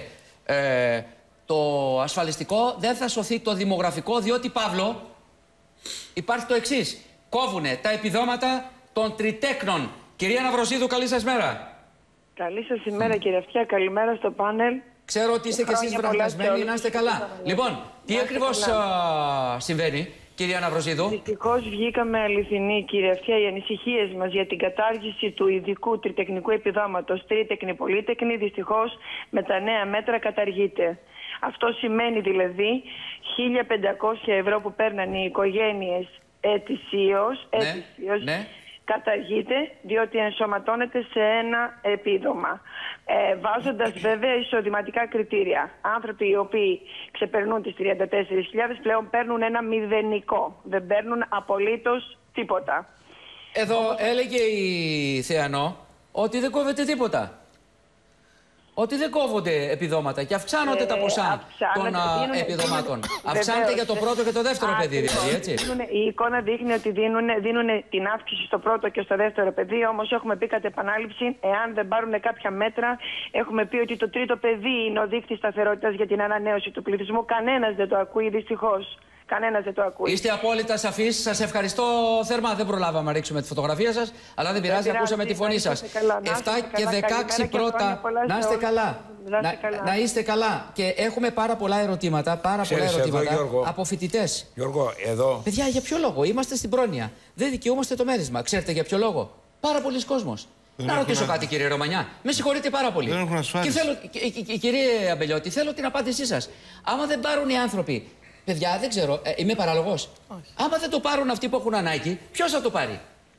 Speaker 1: το ασφαλιστικό, δεν θα σωθεί το δημογραφικό, διότι, Παύλο, υπάρχει το εξής. Κόβουνε τα επιδόματα των τριτέκνων. Κυρία Ναυροζίδου, καλή σας μέρα.
Speaker 9: Καλή σας ημέρα, κύριε Αυτιά. Καλημέρα στο πάνελ.
Speaker 1: Ξέρω ότι είστε και εσείς βραβιασμένοι, να είστε καλά. Λοιπόν, τι ακριβώς συμβαίνει, κυρία Ναυροζίδου?
Speaker 9: Δυστυχώς βγήκαμε αληθινοί, κύριε Αυτιά. Οι ανησυχίες μας για την κατάργηση του ειδικού τριτεχνικού επιδόματος τρίτεκνη πολύτεκνη δυστυχώς με τα νέα μέτρα καταργείται. Αυτό σημαίνει δηλαδή 1.500 ευρώ που παίρνανε οι οικογένειες ετησίως,
Speaker 1: ναι.
Speaker 9: Καταργείται διότι ενσωματώνεται σε ένα επίδομα. Βάζοντας βέβαια εισοδηματικά κριτήρια. Άνθρωποι οι οποίοι ξεπερνούν τις 34.000 πλέον παίρνουν ένα μηδενικό. Δεν παίρνουν απολύτως τίποτα.
Speaker 1: Εδώ έλεγε η Θεανό ότι δεν κόβεται τίποτα. Ότι δεν κόβονται επιδόματα και αυξάνονται τα ποσά των επιδομάτων. Αυξάνεται για το πρώτο και το δεύτερο παιδί, δηλαδή, έτσι.
Speaker 9: Η εικόνα δείχνει ότι δίνουν την αύξηση στο πρώτο και στο δεύτερο παιδί, όμως έχουμε πει κατ' επανάληψη, εάν δεν πάρουν κάποια μέτρα, έχουμε πει ότι το τρίτο παιδί είναι ο δείκτης σταθερότητας για την ανανέωση του πληθυσμού. Κανένας δεν το ακούει, δυστυχώς. Κανένας δεν το ακούει.
Speaker 1: Είστε απόλυτα σαφείς. Σας ευχαριστώ θερμά. Δεν προλάβαμε να ρίξουμε τη φωτογραφία σας, αλλά δεν πειράζει, ακούσαμε τη φωνή σας. 7 και 16 πρώτα. Να είστε καλά. Να είστε καλά. Και έχουμε πάρα πολλά ερωτήματα, από φοιτητές.
Speaker 8: Γιώργο, εδώ.
Speaker 1: Παιδιά, για ποιο λόγο? Είμαστε στην πρόνοια. Δεν δικαιούμαστε το μέρισμα. Ξέρετε για ποιο λόγο? Πάρα πολλοί κόσμος. Να ρωτήσω κάτι, κύριε Ρωμανιά. Με συγχωρείτε πάρα πολύ.
Speaker 2: Δεν έχουν ασφάλιση.
Speaker 1: Κύριε Αμπελιώτη, θέλω την απάντησή σας. Άμα δεν πάρουν οι άνθρωποι. Παιδιά, δεν ξέρω, είμαι παραλογός. Άμα δεν το πάρουν αυτοί που έχουν ανάγκη, ποιος θα το πάρει?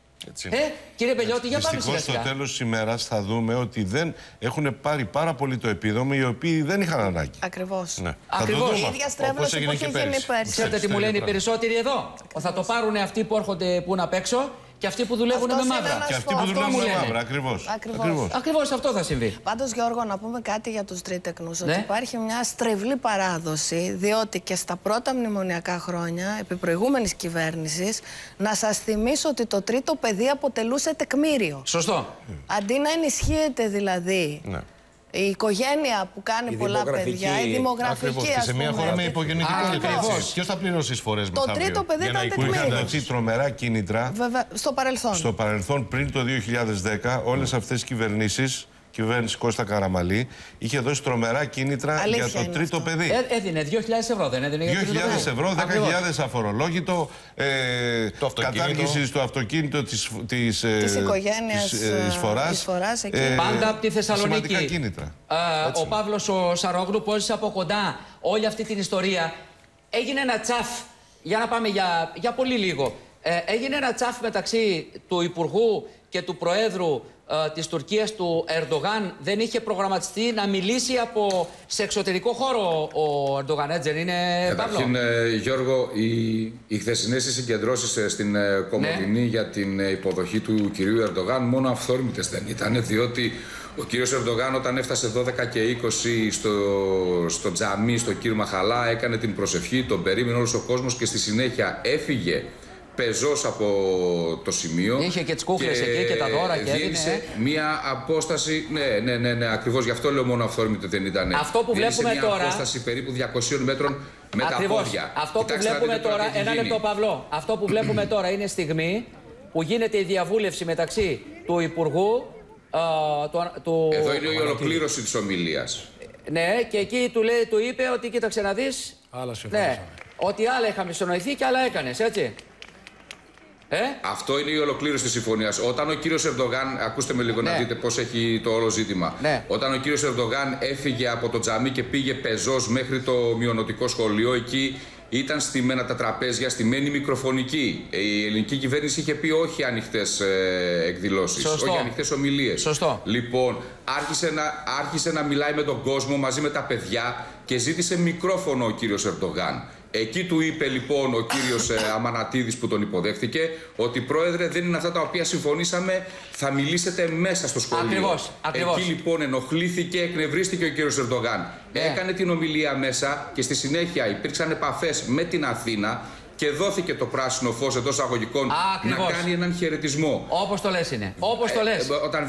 Speaker 1: Κύριε Μπελιώτη, για πάμε σιγά.
Speaker 2: Στο τέλος της ημέρας θα δούμε ότι δεν έχουν πάρει πάρα πολύ το επίδομα οι οποίοι δεν είχαν ανάγκη.
Speaker 5: Ακριβώς.
Speaker 2: Ναι.
Speaker 5: Ακριβώς. Η ίδια στρέβλωση που είχε γίνει πέρσι.
Speaker 1: Ξέρετε τι μου λένε οι περισσότεροι εδώ? Θα το πάρουν αυτοί που έρχονται που είναι απ' έξω και αυτοί που δουλεύουν με μαύρα.
Speaker 2: Και αυτοί που δουλεύουν με μαύρα,
Speaker 1: ακριβώς αυτό θα συμβεί.
Speaker 5: Πάντως, Γιώργο, να πούμε κάτι για τους τρίτεκνους. Ότι υπάρχει μια στρεβλή παράδοση, διότι και στα πρώτα μνημονιακά χρόνια, επί προηγούμενης κυβέρνησης, να σας θυμίσω ότι το τρίτο παιδί αποτελούσε τεκμήριο.
Speaker 1: Σωστό.
Speaker 5: Αντί να ενισχύεται δηλαδή. Ναι. Η οικογένεια που κάνει πολλά παιδιά, η δημογραφική,
Speaker 2: σε μια χώρα με υπογεννητικότητα. Ποιος θα πληρώσει τις φορές
Speaker 5: το τρίτο παιδί ήταν τεκμήριο.
Speaker 2: Είχαν δοθεί τρομερά κίνητρα.
Speaker 5: Βέβαια, στο παρελθόν.
Speaker 2: Στο παρελθόν, πριν το 2010, όλες αυτές οι κυβερνήσεις, κυβέρνηση Κώστα Καραμαλή, είχε δώσει τρομερά κίνητρα για το τρίτο παιδί.
Speaker 1: Έδινε 2.000 ευρώ, δεν έδινε?
Speaker 2: 2.000 ευρώ, 10.000 αφορολόγητο, κατάργηση στο αυτοκίνητο της
Speaker 5: οικογένειας
Speaker 2: εισφοράς.
Speaker 1: Πάντα από τη Θεσσαλονίκη.
Speaker 2: Σημαντικά κίνητρα.
Speaker 1: Ο Παύλος ο Σαρόγλου που έζησε από κοντά όλη αυτή την ιστορία. Έγινε ένα τσαφ, για να πάμε για πολύ λίγο. Έγινε ένα τσαφ μεταξύ του Υπουργού και του Προέδρου της Τουρκίας, του Ερντογάν. Δεν είχε προγραμματιστεί να μιλήσει σε εξωτερικό χώρο ο Ερντογάν, έτσι δεν είναι, Παύλο?
Speaker 6: Καταρχήν, Γιώργο, οι χθεσινές συγκεντρώσεις στην Κομοτηνή για την υποδοχή του κυρίου Ερντογάν μόνο αυθόρμητες δεν ήταν, διότι ο κύριος Ερντογάν όταν έφτασε 12 και 20 στο τζαμί, στο Κύρ Μαχαλά, έκανε την προσευχή, τον περίμενε όλος ο κόσμος και στη συνέχεια έφυγε πεζός από το σημείο.
Speaker 1: Είχε και τις κούκλες εκεί και τα δώρα και έδινε.
Speaker 6: Μία απόσταση. Ναι, ακριβώς γι' αυτό λέω μόνο αυθόρμητο δεν ήταν.
Speaker 1: Αυτό που βλέπουμε
Speaker 6: μια
Speaker 1: τώρα.
Speaker 6: Απόσταση περίπου 200 μέτρων με τα πόδια.
Speaker 1: Αυτό που βλέπουμε τώρα. Ένα λεπτό, Παυλό. Αυτό που βλέπουμε τώρα είναι στιγμή που γίνεται η διαβούλευση μεταξύ του Υπουργού.
Speaker 6: Εδώ είναι η ολοκλήρωση της ομιλίας.
Speaker 1: Ναι, και εκεί του είπε ότι κοίταξε να δεις. Ότι άλλα είχαμε συνοηθεί και άλλα έκανες, έτσι.
Speaker 6: Αυτό είναι η ολοκλήρωση της συμφωνίας. Όταν ο κύριος Ερντογάν, ακούστε με λίγο να δείτε πώς έχει το όλο ζήτημα. Όταν ο κύριος Ερντογάν έφυγε από το τζαμί και πήγε πεζός μέχρι το μειονοτικό σχολείο, εκεί ήταν στημένα τα τραπέζια, στημένη μικροφωνική. Η ελληνική κυβέρνηση είχε πει όχι ανοιχτές εκδηλώσεις, όχι ανοιχτές ομιλίες.
Speaker 1: Σωστό.
Speaker 6: Λοιπόν, άρχισε να μιλάει με τον κόσμο μαζί με τα παιδιά και ζήτησε μικρόφωνο ο κύριος Ερντογάν. Εκεί του είπε λοιπόν ο κύριος Αμανατίδης που τον υποδέχτηκε ότι πρόεδρε δεν είναι αυτά τα οποία συμφωνήσαμε, θα μιλήσετε μέσα στο σχολείο. Ακριβώς. Εκεί λοιπόν ενοχλήθηκε, εκνευρίστηκε ο κύριος Ερντογάν. Έκανε την ομιλία μέσα και στη συνέχεια υπήρξαν επαφές με την Αθήνα και δόθηκε το πράσινο φως εντός αγωγικών να κάνει έναν χαιρετισμό.
Speaker 1: Όπως το λες είναι. Όπως το λες.
Speaker 6: Όταν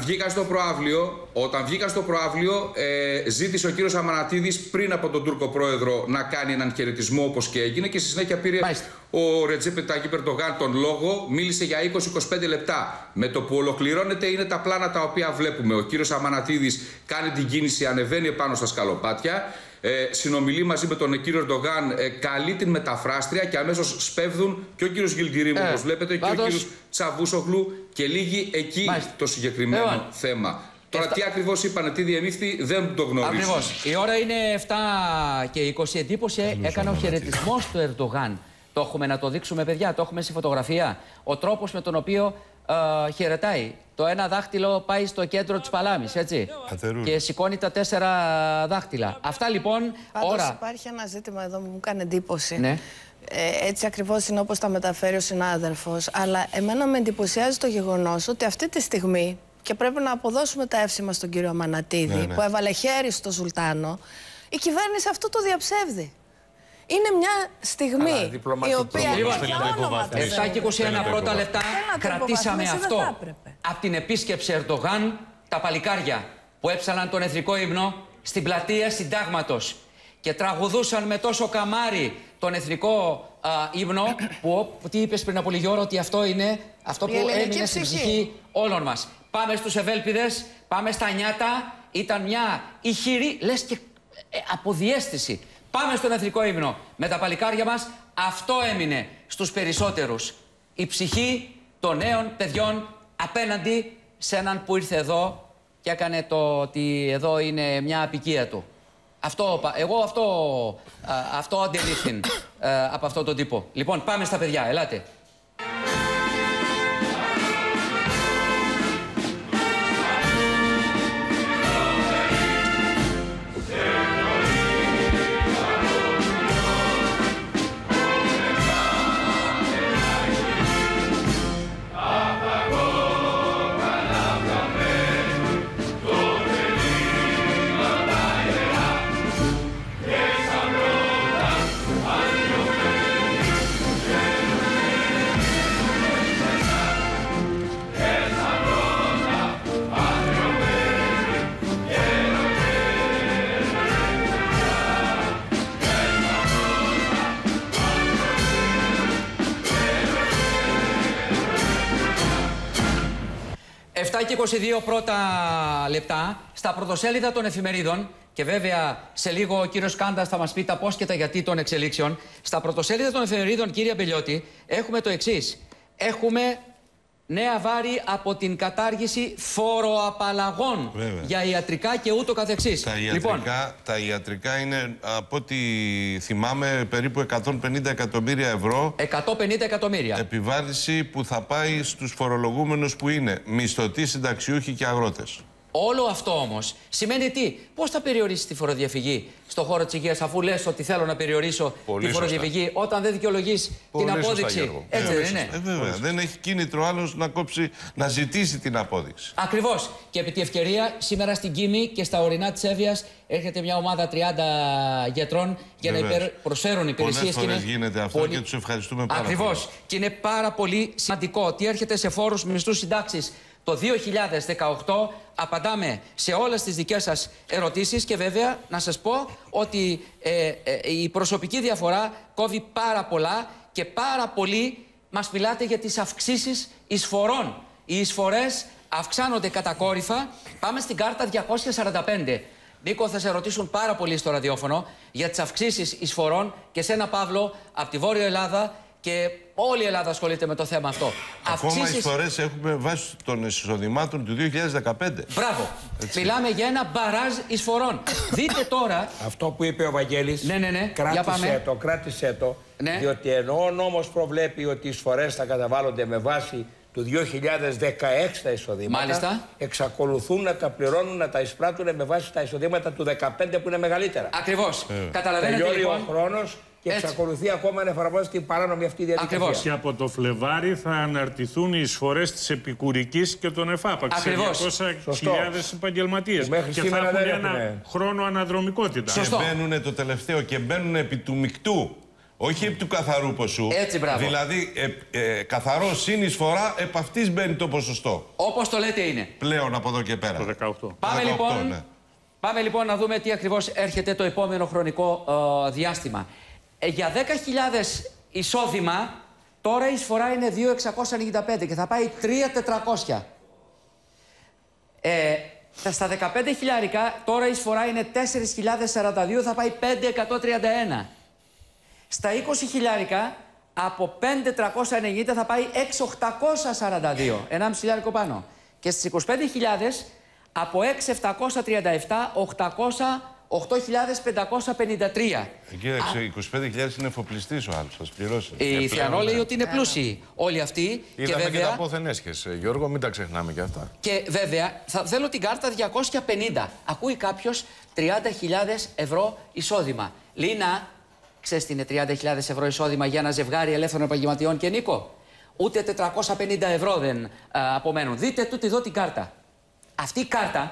Speaker 6: βγήκα στο προαύλιο, ζήτησε ο κύριος Αμανατίδης πριν από τον Τούρκο πρόεδρο να κάνει έναν χαιρετισμό όπως και έγινε και στη συνέχεια πήρε ο Ρετζέπ Ταγίπ Ερντογάν τον λόγο, μίλησε για 20-25 λεπτά. Με το που ολοκληρώνεται είναι τα πλάνα τα οποία βλέπουμε. Ο κύριος Αμανατίδης κάνει την κίνηση, ανεβαίνει επάνω στα σκαλοπάτια. Συνομιλεί μαζί με τον κύριο Ερντογάν, καλεί την μεταφράστρια και αμέσως σπέβδουν και ο κύριος Γιλντιρίμου, όπως βλέπετε, και ο κύριος Τσαβούσογλου και λύγει εκεί το συγκεκριμένο θέμα. Τώρα τι ακριβώς είπανε, τι διεμήφθη, δεν το γνωρίζω.
Speaker 1: Ακριβώς. Η ώρα είναι 7 και 20. Εντύπωση έκανε ο χαιρετισμός του Ερντογάν. Το έχουμε να το δείξουμε, παιδιά, το έχουμε στη φωτογραφία. Ο τρόπος με τον οποίο χαιρετάει. Το ένα δάχτυλο πάει στο κέντρο της παλάμης, έτσι. Και σηκώνει τα 4 δάχτυλα. Αυτά λοιπόν.
Speaker 5: Πάντως υπάρχει ένα ζήτημα εδώ που μου κάνει εντύπωση. Ναι. Έτσι ακριβώς είναι όπως τα μεταφέρει ο συνάδελφος. Αλλά εμένα με εντυπωσιάζει το γεγονός ότι αυτή τη στιγμή, και πρέπει να αποδώσουμε τα εύσημα στον κύριο Αμανατίδη, που έβαλε χέρι στο Σουλτάνο, η κυβέρνηση αυτό το διαψεύδει. Είναι μια στιγμή η οποία...
Speaker 1: 7 και 21 πρώτα λεπτά κρατήσαμε αυτό. Από την επίσκεψη Ερντογάν, τα παλικάρια που έψαλαν τον εθνικό ύμνο στην πλατεία Συντάγματος και τραγουδούσαν με τόσο καμάρι τον εθνικό ύμνο που τι είπες πριν από λίγη ώρα, ότι αυτό είναι αυτό που έμεινε στην ψυχή όλων μας. Πάμε στους Ευέλπιδες, πάμε στα Νιάτα. Ήταν μια ηχηρή, λες και αποδιαίσθηση. Πάμε στον εθνικό ύμνο με τα παλικάρια μας. Αυτό έμεινε στους περισσότερους. Η ψυχή των νέων παιδιών απέναντι σε έναν που ήρθε εδώ και έκανε το ότι εδώ είναι μια απικία του. Εγώ αυτό αντιλήφθην από αυτόν τον τύπο. Λοιπόν, πάμε στα παιδιά, ελάτε. Και 22 πρώτα λεπτά στα πρωτοσέλιδα των εφημερίδων, και βέβαια σε λίγο ο κύριος Κάντας θα μας πει τα πώς και τα γιατί των εξελίξεων. Στα πρωτοσέλιδα των εφημερίδων, κύριε Μπελιώτη, έχουμε το εξής. Έχουμε νέα βάρη από την κατάργηση φοροαπαλλαγών για ιατρικά και ούτω καθεξής.
Speaker 2: Τα ιατρικά είναι, από ό,τι θυμάμαι, περίπου 150 εκατομμύρια ευρώ.
Speaker 1: 150 εκατομμύρια.
Speaker 2: Επιβάρηση που θα πάει στους φορολογούμενους που είναι μισθωτοί, συνταξιούχοι και αγρότες.
Speaker 1: Όλο αυτό όμως σημαίνει τι, πώς θα περιορίσεις τη φοροδιαφυγή στον χώρο της υγείας, αφού λες ότι θέλω να περιορίσω τη φοροδιαφυγή, όταν δεν δικαιολογείς την απόδειξη. Έτσι δεν είναι?
Speaker 2: Βέβαια, δεν έχει κίνητρο άλλος να ζητήσει την απόδειξη.
Speaker 1: Ακριβώς. Και επί τη ευκαιρία, σήμερα στην Κίμη και στα ορεινά της Εύβοιας έρχεται μια ομάδα 30 γιατρών για να προσφέρουν υπηρεσίες.
Speaker 2: Πολλές φορές γίνεται αυτό και τους ευχαριστούμε πάρα πολύ.
Speaker 1: Ακριβώς. Και είναι πάρα πολύ σημαντικό ότι έρχεται σε φόρους, μισθούς, συντάξεις. Το 2018 απαντάμε σε όλες τις δικές σας ερωτήσεις και βέβαια να σας πω ότι η προσωπική διαφορά κόβει πάρα πολλά και πάρα πολύ μας μιλάτε για τις αυξήσεις εισφορών. Οι εισφορές αυξάνονται κατακόρυφα. Πάμε στην κάρτα 245. Νίκο, θα σε ρωτήσουν πάρα πολύ στο ραδιόφωνο για τις αυξήσεις εισφορών και σε ένα Παύλο από τη Βόρεια Ελλάδα και όλη η Ελλάδα ασχολείται με το θέμα αυτό.
Speaker 2: Ακόμα εισφορές έχουμε βάσει των εισοδημάτων του 2015.
Speaker 1: Μπράβο. Έτσι. Μιλάμε για ένα μπαράζ εισφορών. Δείτε τώρα...
Speaker 8: Αυτό που είπε ο Βαγγέλης,
Speaker 1: ναι.
Speaker 8: κράτησε το, διότι ενώ ο νόμος προβλέπει ότι οι εισφορές θα καταβάλλονται με βάση του 2016 τα εισοδήματα,
Speaker 1: μάλιστα,
Speaker 8: εξακολουθούν να τα πληρώνουν, να τα εισπράττουν με βάση τα εισοδήματα του 2015 που είναι μεγαλύτερα.
Speaker 1: Ακριβώς. Καταλαβαίνετε
Speaker 8: τελειώνει
Speaker 1: λοιπόν...
Speaker 8: ο χρόνος και εξακολουθεί ακόμα να εφαρμόζεται την παράνομη αυτή διαδικασία.
Speaker 1: Ακριβώς.
Speaker 3: Και από το Φλεβάρι θα αναρτηθούν οι εισφορές της Επικουρικής και των ΕΦΑΠΑ.
Speaker 1: Ακριβώς.
Speaker 3: Σε 200.000 επαγγελματίες. Και θα έχουν ένα χρόνο αναδρομικότητα.
Speaker 2: Και μπαίνουν το τελευταίο και μπαίνουν επί του μεικτού. Όχι επί του καθαρού ποσού.
Speaker 1: Έτσι, μπράβο.
Speaker 2: Δηλαδή, καθαρό συν εισφορά, επ' αυτής μπαίνει το ποσοστό.
Speaker 1: Όπως το λέτε είναι.
Speaker 2: Πλέον από εδώ και πέρα.
Speaker 3: Το 18.
Speaker 1: Πάμε λοιπόν να δούμε τι ακριβώς έρχεται το επόμενο χρονικό διάστημα. Για 10.000 εισόδημα, τώρα η εισφορά είναι 2.695 και θα πάει 3.400. Στα 15 χιλιάρικα, τώρα η εισφορά είναι 4.042, θα πάει 5.131. Στα 20 χιλιάρικα, από 5.390 θα πάει 6.842, 1,5 χιλιάρικο πάνω. Και στις 25.000, από 6.737, 8.553.
Speaker 2: Κοίταξε, 25.000 είναι εφοπλιστής ο άλλος, σας πληρώσει.
Speaker 1: Η Φιανό λέει ότι είναι πλούσιοι όλοι αυτοί.
Speaker 4: Είδαμε και τα πόθενέσχες, Γιώργο, μην τα ξεχνάμε και αυτά.
Speaker 1: Και βέβαια, θέλω την κάρτα 250. Ακούει κάποιος 30.000 ευρώ εισόδημα. Λίνα, ξέρεις τι είναι 30.000 ευρώ εισόδημα για ένα ζευγάρι ελεύθερων επαγγελματιών και Νίκο? Ούτε 450 ευρώ δεν απομένουν. Δείτε τούτη εδώ την κάρτα. Αυτή η κάρτα,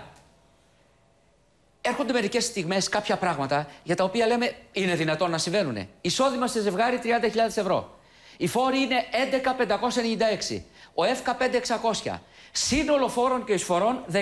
Speaker 1: έρχονται μερικές στιγμές κάποια πράγματα για τα οποία λέμε είναι δυνατόν να συμβαίνουν. Εισόδημα σε ζευγάρι 30.000 ευρώ. Οι φόροι είναι 11.596. Ο ΕΦΚΑ 5.600. Σύνολο φόρων και εισφορών 18.196.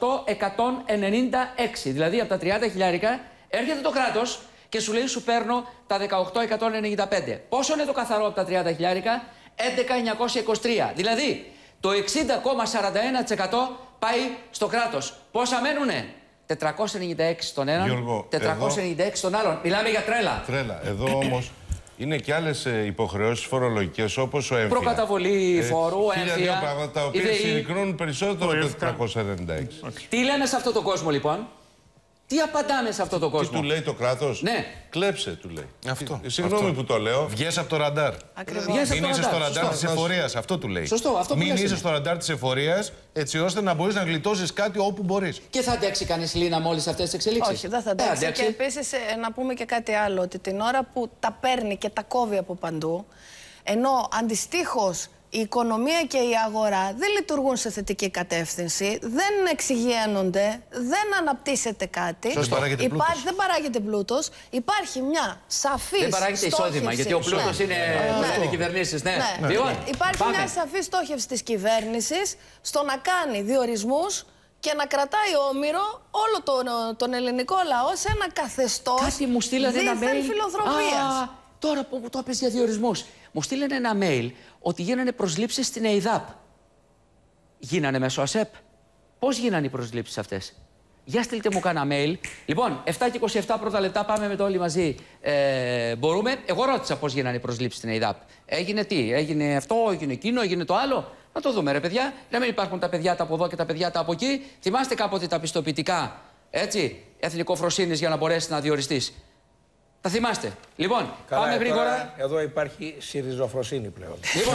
Speaker 1: Δηλαδή από τα 30 χιλιάρικα έρχεται το κράτος και σου λέει σου παίρνω τα 18.195. Πόσο είναι το καθαρό από τα 30 χιλιάρικα? 11.923. Δηλαδή το 60,41% πάει στο κράτος. Πόσα μένουνε? 496 στον έναν,
Speaker 2: Γιώργο,
Speaker 1: 496 στον άλλον. Μιλάμε για τρέλα.
Speaker 2: Τρέλα. Εδώ όμως είναι και άλλες υποχρεώσεις φορολογικές όπως ο έμφυα.
Speaker 1: Προκαταβολή φόρου, έμφυα.
Speaker 2: Χίλια πράγματα τα οποία συρρικνώνουν περισσότερο από το 496.
Speaker 1: Τι λέμε σε αυτόν τον κόσμο λοιπόν? Τι απαντάμε σε αυτόν τον κόσμο?
Speaker 2: Τι του λέει το κράτος?
Speaker 1: Ναι.
Speaker 2: Κλέψε, του λέει.
Speaker 4: Αυτό.
Speaker 2: Συγγνώμη που το λέω.
Speaker 4: Βγες από το ραντάρ. Μην είσαι στο ραντάρ της εφορίας. Αυτό του λέει.
Speaker 1: Σωστό, αυτό που
Speaker 4: Μην είσαι στο ραντάρ της εφορίας, έτσι ώστε να μπορείς να γλιτώσεις κάτι όπου μπορείς.
Speaker 1: Και θα αντέξει κανείς, Λίνα, με όλες αυτές τις εξελίξεις?
Speaker 5: Όχι, δεν θα αντέξει. Και επίσης να πούμε και κάτι άλλο, ότι την ώρα που τα παίρνει και τα κόβει από παντού, ενώ αντιστοίχως η οικονομία και η αγορά δεν λειτουργούν σε θετική κατεύθυνση, δεν εξηγιαίνονται, δεν αναπτύσσεται κάτι. Δεν παράγεται πλούτος. Υπάρχει μια σαφής.
Speaker 1: Δεν παράγεται εισόδημα, γιατί ο πλούτος είναι κυβερνήσεις.
Speaker 5: Υπάρχει μια σαφή στόχευση της κυβέρνησης στο να κάνει διορισμούς και να κρατάει όμηρο όλο τον ελληνικό λαό σε ένα καθεστώς δίθεν φιλανθρωπίας.
Speaker 1: Τώρα που το έπαιζε για διορισμούς, μου στείλανε ένα mail ότι γίνανε προσλήψεις στην ΕΙΔΑΠ. Γίνανε μέσω ΑΣΕΠ. Πώς γίνανε οι προσλήψεις αυτές? Για στείλτε μου κάνα mail. Λοιπόν, 7 και 27 πρώτα λεπτά, πάμε με το όλοι μαζί. Μπορούμε. Εγώ ρώτησα πώς γίνανε οι προσλήψεις στην ΕΙΔΑΠ. Έγινε τι? Έγινε αυτό, έγινε εκείνο, έγινε το άλλο? Να το δούμε, ρε παιδιά. Να μην υπάρχουν τα παιδιά τα από εδώ και τα παιδιά τα από εκεί. Θυμάστε κάποτε τα πιστοποιητικά, έτσι, εθνικοφροσύνης για να μπορέσει να διοριστείς? Τα θυμάστε. Λοιπόν, πάμε γρήγορα.
Speaker 8: Εδώ υπάρχει συριζοφροσύνη πλέον.
Speaker 1: Λοιπόν,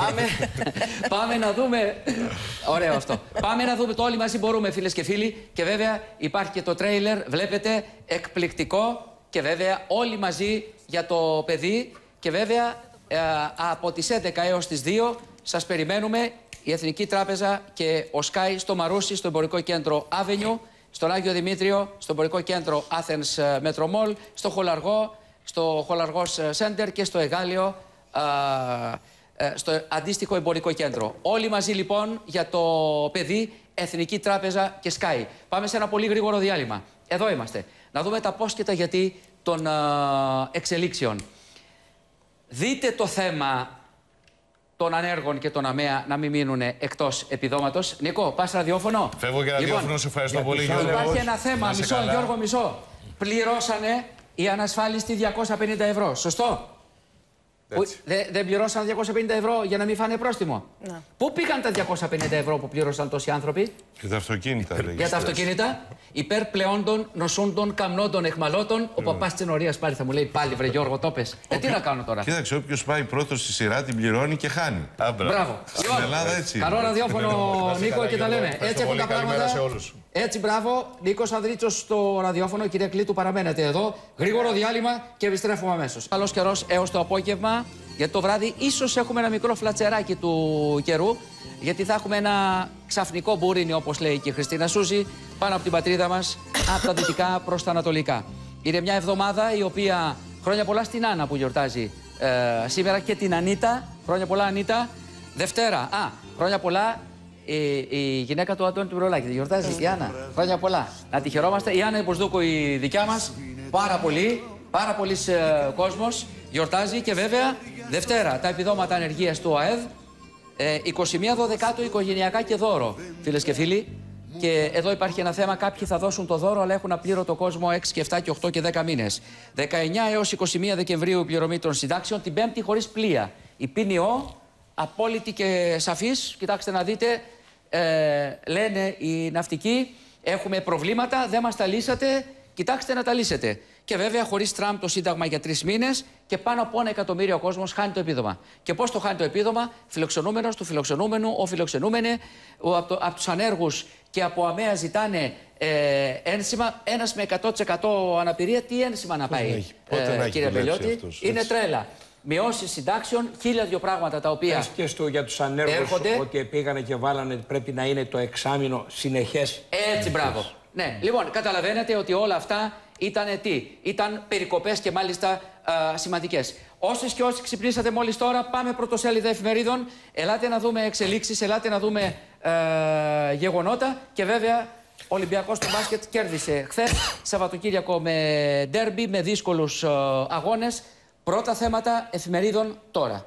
Speaker 1: πάμε να δούμε. Ωραίο αυτό. Πάμε να δούμε το όλοι μαζί μπορούμε, φίλες και φίλοι. Και βέβαια υπάρχει και το τρέιλερ, βλέπετε, εκπληκτικό. Και βέβαια όλοι μαζί για το παιδί. Και βέβαια από τις 11 έως τις 2 σας περιμένουμε η Εθνική Τράπεζα και ο Sky στο Μαρούσι, στο εμπορικό κέντρο Avenue. Στον Άγιο Δημήτριο, στο εμπορικό κέντρο Athens Metro Mall, στο Χολαργό, στο Χολαργός Center και στο Εγάλιο, στο αντίστοιχο εμπορικό κέντρο. Όλοι μαζί λοιπόν για το παιδί, Εθνική Τράπεζα και Sky. Πάμε σε ένα πολύ γρήγορο διάλειμμα. Εδώ είμαστε. Να δούμε τα πώς και τα γιατί των εξελίξεων. Δείτε το θέμα των ανέργων και των ΑΜΕΑ να μην μείνουν εκτός επιδόματος. Νίκο, πας ραδιόφωνο?
Speaker 4: Φεύγω για ραδιόφωνο, σε ευχαριστώ πολύ, Γιώργο.
Speaker 1: Υπάρχει ένα θέμα, Γιώργο, μισό. Πληρώσανε οι ανασφάλιστοι 250 ευρώ, σωστό? Δεν πληρώσαν 250 ευρώ για να μην φάνε πρόστιμο.
Speaker 5: Ναι.
Speaker 1: Πού πήγαν τα 250 ευρώ που πλήρωσαν τόσοι άνθρωποι?
Speaker 2: Για τα αυτοκίνητα, λέγεται.
Speaker 1: Για τα αυτοκίνητα, υπέρ πλεόντων, νοσούντων, καμνόντων, εχμαλώτων. Ο παπάς Τσινορίας πάλι θα μου λέει: πάλι βρε Γιώργο, το πες. Τι να κάνω τώρα.
Speaker 2: Κοίταξε, όποιος πάει πρώτος στη σειρά την πληρώνει και χάνει.
Speaker 1: Μπράβο.
Speaker 2: Στην Ελλάδα έτσι.
Speaker 1: Καλό ραδιόφωνο, Νίκο, και τα λέμε. Έτσι έχουν τα πράγματα. Έτσι, μπράβο. Νίκος Ανδρίτσος στο ραδιόφωνο. Κύριε Κλήτου, παραμένετε εδώ. Γρήγορο διάλειμμα και επιστρέφουμε αμέσως. Καλός καιρός έως το απόγευμα. Γιατί το βράδυ ίσως έχουμε ένα μικρό φλατσεράκι του καιρού. Γιατί θα έχουμε ένα ξαφνικό μπουρίνι, όπως λέει και η Χριστίνα Σούζη, πάνω από την πατρίδα μας, από τα δυτικά προς τα ανατολικά. Είναι μια εβδομάδα η οποία. Χρόνια πολλά στην Άννα που γιορτάζει σήμερα και την Ανίτα. Χρόνια πολλά, Ανίτα. Δευτέρα. Χρόνια πολλά. Η γυναίκα του Αντώνη του Μπρολάκη. Τη γιορτάζει η Άννα. Χρόνια πολλά. Να τη χαιρόμαστε. Η Άννα Υποσδούκου, η δικιά μας. Πάρα πολλοί κόσμος γιορτάζει και βέβαια Δευτέρα τα επιδόματα ανεργίας του ΑΕΔ. 21 Δωδεκάτου οικογενειακά και δώρο, φίλες και φίλοι. Και εδώ υπάρχει ένα θέμα. Κάποιοι θα δώσουν το δώρο, αλλά έχουν απλήρωτο κόσμο 6 και 7 και 8 και 10 μήνες. 19 έως 21 Δεκεμβρίου η πληρωμή των συντάξεων. Την Πέμπτη χωρίς πλοία. Η ΠΝΟ, απόλυτη και σαφής. Κοιτάξτε να δείτε, λένε οι ναυτικοί, έχουμε προβλήματα, δεν μας τα λύσατε. Κοιτάξτε να τα λύσετε. Και βέβαια, χωρίς Τραμπ το Σύνταγμα για 3 μήνες και πάνω από 1 εκατομμύριο ο κόσμος χάνει το επίδομα. Και πώς το χάνει το επίδομα? Φιλοξενούμενος του φιλοξενούμενου, ο φιλοξενούμενε, από τους ανέργους και από ΑΜΕΑ ζητάνε ένσημα. Ένας με 100% αναπηρία, τι ένσημα να πάει, κύριε Πελιώτη? Είναι τρέλα. Μειώσεις συντάξεων, 1002 πράγματα τα οποία.
Speaker 8: Πες και για τους ανέργους ότι πήγανε και βάλανε πρέπει να είναι το εξάμηνο συνεχές.
Speaker 1: Έτσι, μπράβο. Ναι, λοιπόν, καταλαβαίνετε ότι όλα αυτά ήταν τι? Ήταν περικοπές και μάλιστα σημαντικές. Όσες και όσοι ξυπνήσατε μόλις τώρα, πάμε πρωτοσέλιδα εφημερίδων. Ελάτε να δούμε εξελίξεις, ελάτε να δούμε γεγονότα. Και βέβαια, ο Ολυμπιακός του μπάσκετ κέρδισε χθες, Σαββατοκύριακο, με ντέρμπι, με δύσκολους αγώνες. Πρώτα θέματα εφημερίδων τώρα.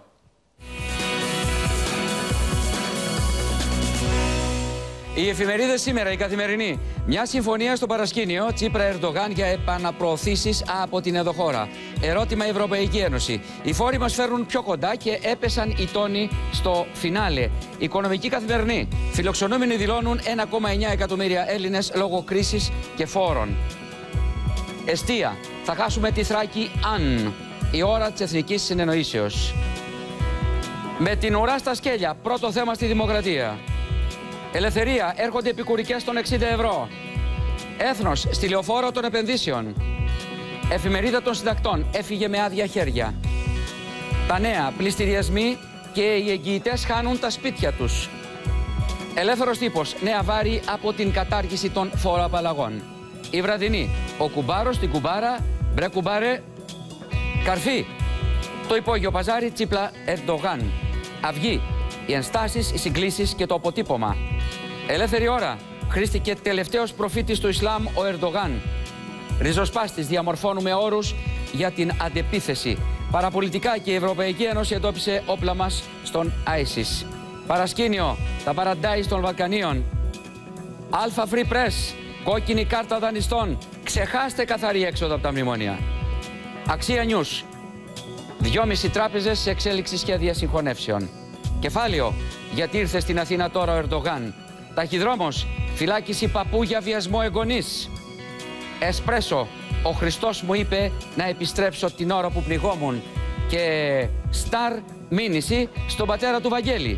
Speaker 1: Οι εφημερίδες σήμερα, η Καθημερινή. Μια συμφωνία στο παρασκήνιο, Τσίπρα Ερντογάν για επαναπροωθήσεις από την ενδοχώρα. Ερώτημα η Ευρωπαϊκή Ένωση. Οι φόροι μας φέρνουν πιο κοντά και έπεσαν οι τόνοι στο φινάλε. Οικονομική Καθημερινή. Φιλοξενούμενοι δηλώνουν 1,9 εκατομμύρια Έλληνες λόγω κρίσης και φόρων. Εστία. Θα χάσουμε τη Θράκη αν. Η ώρα της εθνικής συνεννοήσεως. Με την ουρά στα σκέλια. Πρώτο θέμα στη Δημοκρατία. Ελευθερία, έρχονται επικουρικές των 60 ευρώ. Έθνος, στη λεωφόρο των επενδύσεων. Εφημερίδα των συντακτών, έφυγε με άδεια χέρια. Τα νέα, πληστηριασμοί και οι εγγυητές χάνουν τα σπίτια τους. Ελεύθερος τύπος, νέα βάρη από την κατάργηση των φοροαπαλλαγών. Η βραδινή, ο κουμπάρος, την κουμπάρα, μπρε κουμπάρε, καρφί. Το υπόγειο παζάρι, Τσίπρα Ερντογάν. Αυγή. Οι ενστάσεις, οι συγκλήσεις και το αποτύπωμα. Ελεύθερη ώρα. Χρήστηκε τελευταίος προφήτης του Ισλάμ ο Ερντογάν. Ριζοσπάστης, διαμορφώνουμε όρους για την αντεπίθεση. Παραπολιτικά και η Ευρωπαϊκή Ένωση εντόπισε όπλα μας στον ISIS. Παρασκήνιο, τα παραντάις των Βαλκανίων. Αλφα Free Press, κόκκινη κάρτα δανειστών. Ξεχάστε καθαρή έξοδο από τα μνημόνια. Αξία News. 2,5 τράπεζες σε εξέλιξη σχέδια συγχωνεύσεων. Κεφάλαιο, γιατί ήρθε στην Αθήνα τώρα ο Ερντογάν. Ταχυδρόμος, φυλάκιση παππού για βιασμό εγγονής. Εσπρέσο, ο Χριστός μου είπε να επιστρέψω την ώρα που πνιγόμουν. Και Σταρ, μήνυση στον πατέρα του Βαγγέλη.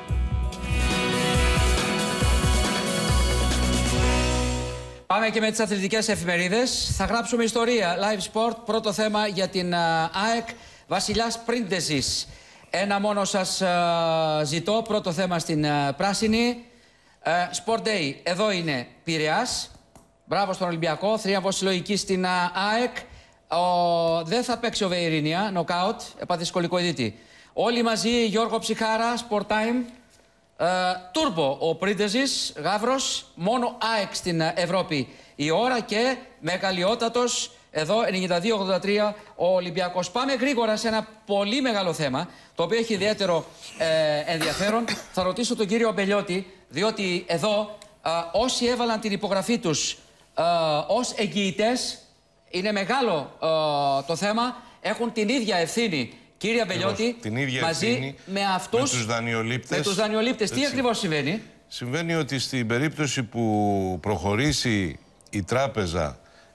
Speaker 1: Πάμε και με τις αθλητικές εφημερίδες. Θα γράψουμε ιστορία. Live Sport, πρώτο θέμα για την ΑΕΚ. Βασιλιάς Πρίντεζης. Ένα μόνο σας ζητώ, πρώτο θέμα στην πράσινη. Sport Day, εδώ είναι Πειραιάς. Μπράβο στον Ολυμπιακό, θρίαμβος συλλογική στην ΑΕΚ. Δεν θα παίξει ο Βεϊρίνια, νοκάουτ, επαθυσκολικοειδίτη. Όλοι μαζί, Γιώργο Ψυχάρα, Sport Time. Τούρμπο, ο Πρίντεζης, Γαύρος, μόνο ΑΕΚ στην Ευρώπη η ώρα και μεγαλειότατος. Εδώ 92-83 ο Ολυμπιακός. Πάμε γρήγορα σε ένα πολύ μεγάλο θέμα, το οποίο έχει ιδιαίτερο ενδιαφέρον. Θα ρωτήσω τον κύριο Μπελιώτη, διότι εδώ όσοι έβαλαν την υπογραφή τους ως εγγυητές, είναι μεγάλο το θέμα, έχουν την ίδια ευθύνη κύριε Μπελιώτη, μαζί με αυτούς, με τους δανειολήπτες. Τι ακριβώς συμβαίνει?
Speaker 2: Συμβαίνει ότι στην περίπτωση που προχωρήσει η τράπεζα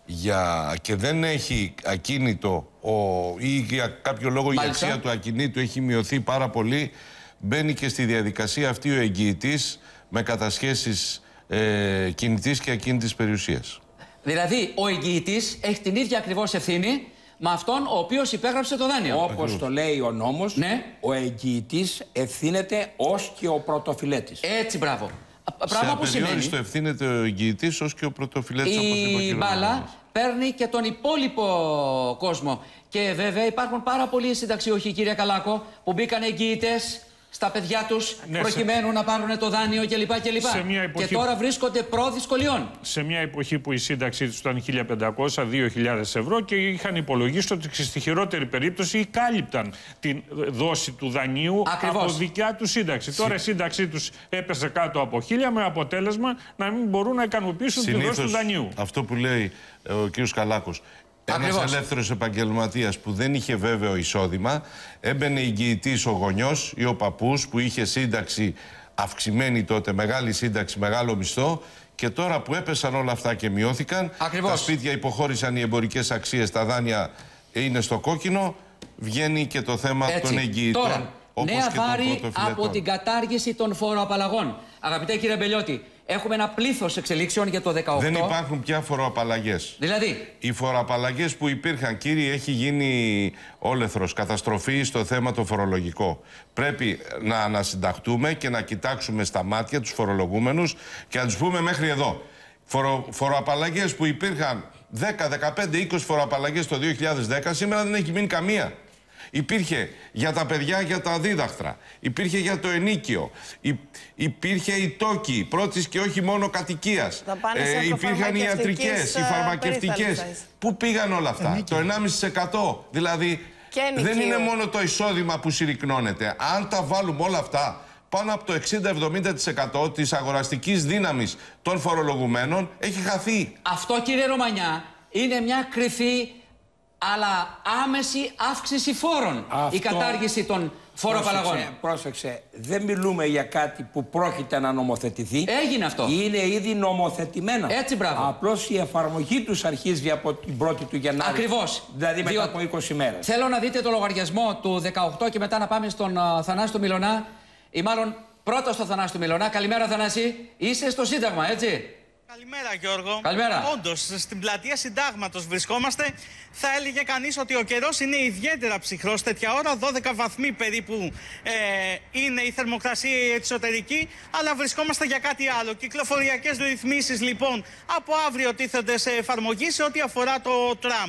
Speaker 2: και δεν έχει ακίνητο ή για κάποιο λόγο η αξία του ακινήτου έχει μειωθεί πάρα πολύ, μπαίνει και στη διαδικασία αυτή ο εγγυητής με κατασχέσεις κινητής και ακίνητης περιουσίας. Δηλαδή, ο εγγυητής έχει την ίδια ακριβώς ευθύνη με αυτόν ο οποίος υπέγραψε το δάνειο.
Speaker 8: Όπως το λέει ο νόμος, ναι, ο εγγυητής ευθύνεται ως και ο πρωτοφυλέτης.
Speaker 1: Έτσι, μπράβο.
Speaker 2: Πράγμα που σημαίνει ευθύνεται ο εγγυητής ως και ο πρωτοφυλέτης.
Speaker 1: Η μπάλα παίρνει και τον υπόλοιπο κόσμο. Και βέβαια υπάρχουν πάρα πολλοί συνταξιούχοι, κύριε Καλάκο, που μπήκαν εγγυητές στα παιδιά τους, προκειμένου να πάρουν το δάνειο κλπ. Και τώρα βρίσκονται προ δυσκολιών.
Speaker 3: Σε μια εποχή που η σύνταξή τους ήταν 1.500-2.000 ευρώ και είχαν υπολογίσει ότι στη χειρότερη περίπτωση κάλυπταν την δόση του δανείου από δικιά του σύνταξη. Τώρα η σύνταξή τους έπεσε κάτω από 1.000 με αποτέλεσμα να μην μπορούν να ικανοποιήσουν τη δόση του δανείου.
Speaker 2: Αυτό που λέει ο κ. Καλάκος. Ένας ελεύθερος επαγγελματίας που δεν είχε βέβαιο εισόδημα, έμπαινε εγγυητής ο γονιός ή ο παππούς που είχε σύνταξη αυξημένη τότε, μεγάλη σύνταξη, μεγάλο μισθό, και τώρα που έπεσαν όλα αυτά και μειώθηκαν, τα σπίτια υποχώρησαν οι εμπορικές αξίες, τα δάνεια είναι στο κόκκινο, βγαίνει και το θέμα των εγγυητών.
Speaker 1: Τώρα, νέα βάρη από την κατάργηση των φοροαπαλλαγών. Αγαπητέ κύριε Μπελιώτη, έχουμε ένα πλήθος εξελίξεων για το 2018.
Speaker 2: Δεν υπάρχουν πια φοροαπαλλαγές.
Speaker 1: Δηλαδή,
Speaker 2: οι φοροαπαλλαγές που υπήρχαν, κύριε, έχει γίνει όλεθρος, καταστροφή στο θέμα το φορολογικό. Πρέπει να ανασυνταχτούμε και να κοιτάξουμε στα μάτια τους φορολογούμενους και να τους πούμε μέχρι εδώ. Φοροαπαλλαγές που υπήρχαν 10, 15, 20 φοροαπαλλαγές το 2010, σήμερα δεν έχει μείνει καμία. Υπήρχε για τα παιδιά, για τα δίδακτρα, υπήρχε για το ενίκιο, υπήρχε η τόκη πρώτης και όχι μόνο κατοικίας, υπήρχαν οι ιατρικές, οι φαρμακευτικές. Πού πήγαν όλα αυτά? Το 1,5%. Δηλαδή δεν είναι μόνο το εισόδημα που συρρικνώνεται. Αν τα βάλουμε όλα αυτά, πάνω από το 60-70% της αγοραστικής δύναμης των φορολογουμένων έχει χαθεί.
Speaker 1: Αυτό, κύριε Ρωμανιά, είναι μια κρυφή αλλά άμεση αύξηση φόρων. Η κατάργηση των φοροαπαλλαγών.
Speaker 8: Πρόσεξε, δεν μιλούμε για κάτι που πρόκειται να νομοθετηθεί.
Speaker 1: Έγινε αυτό.
Speaker 8: Είναι ήδη νομοθετημένα.
Speaker 1: Έτσι, μπράβο.
Speaker 8: Απλώς η εφαρμογή τους αρχίζει από την 1η του Γενάρη.
Speaker 1: Ακριβώς.
Speaker 8: Δηλαδή μετά από 20 μέρες.
Speaker 1: Θέλω να δείτε το λογαριασμό του 18 και μετά να πάμε στον Θανάση του Μιλωνά. Ή μάλλον πρώτα στο Θανάση του Μιλωνά. Καλημέρα, Θανάση. Είσαι στο Σύνταγμα, έτσι?
Speaker 10: Καλημέρα, Γιώργο.
Speaker 1: Καλημέρα.
Speaker 10: Όντως, στην πλατεία Συντάγματος βρισκόμαστε. Θα έλεγε κανείς ότι ο καιρός είναι ιδιαίτερα ψυχρός. Τέτοια ώρα, 12 βαθμοί περίπου είναι η θερμοκρασία εξωτερική, αλλά βρισκόμαστε για κάτι άλλο. Κυκλοφοριακές ρυθμίσεις, λοιπόν, από αύριο τίθενται σε εφαρμογή σε ό,τι αφορά το τραμ.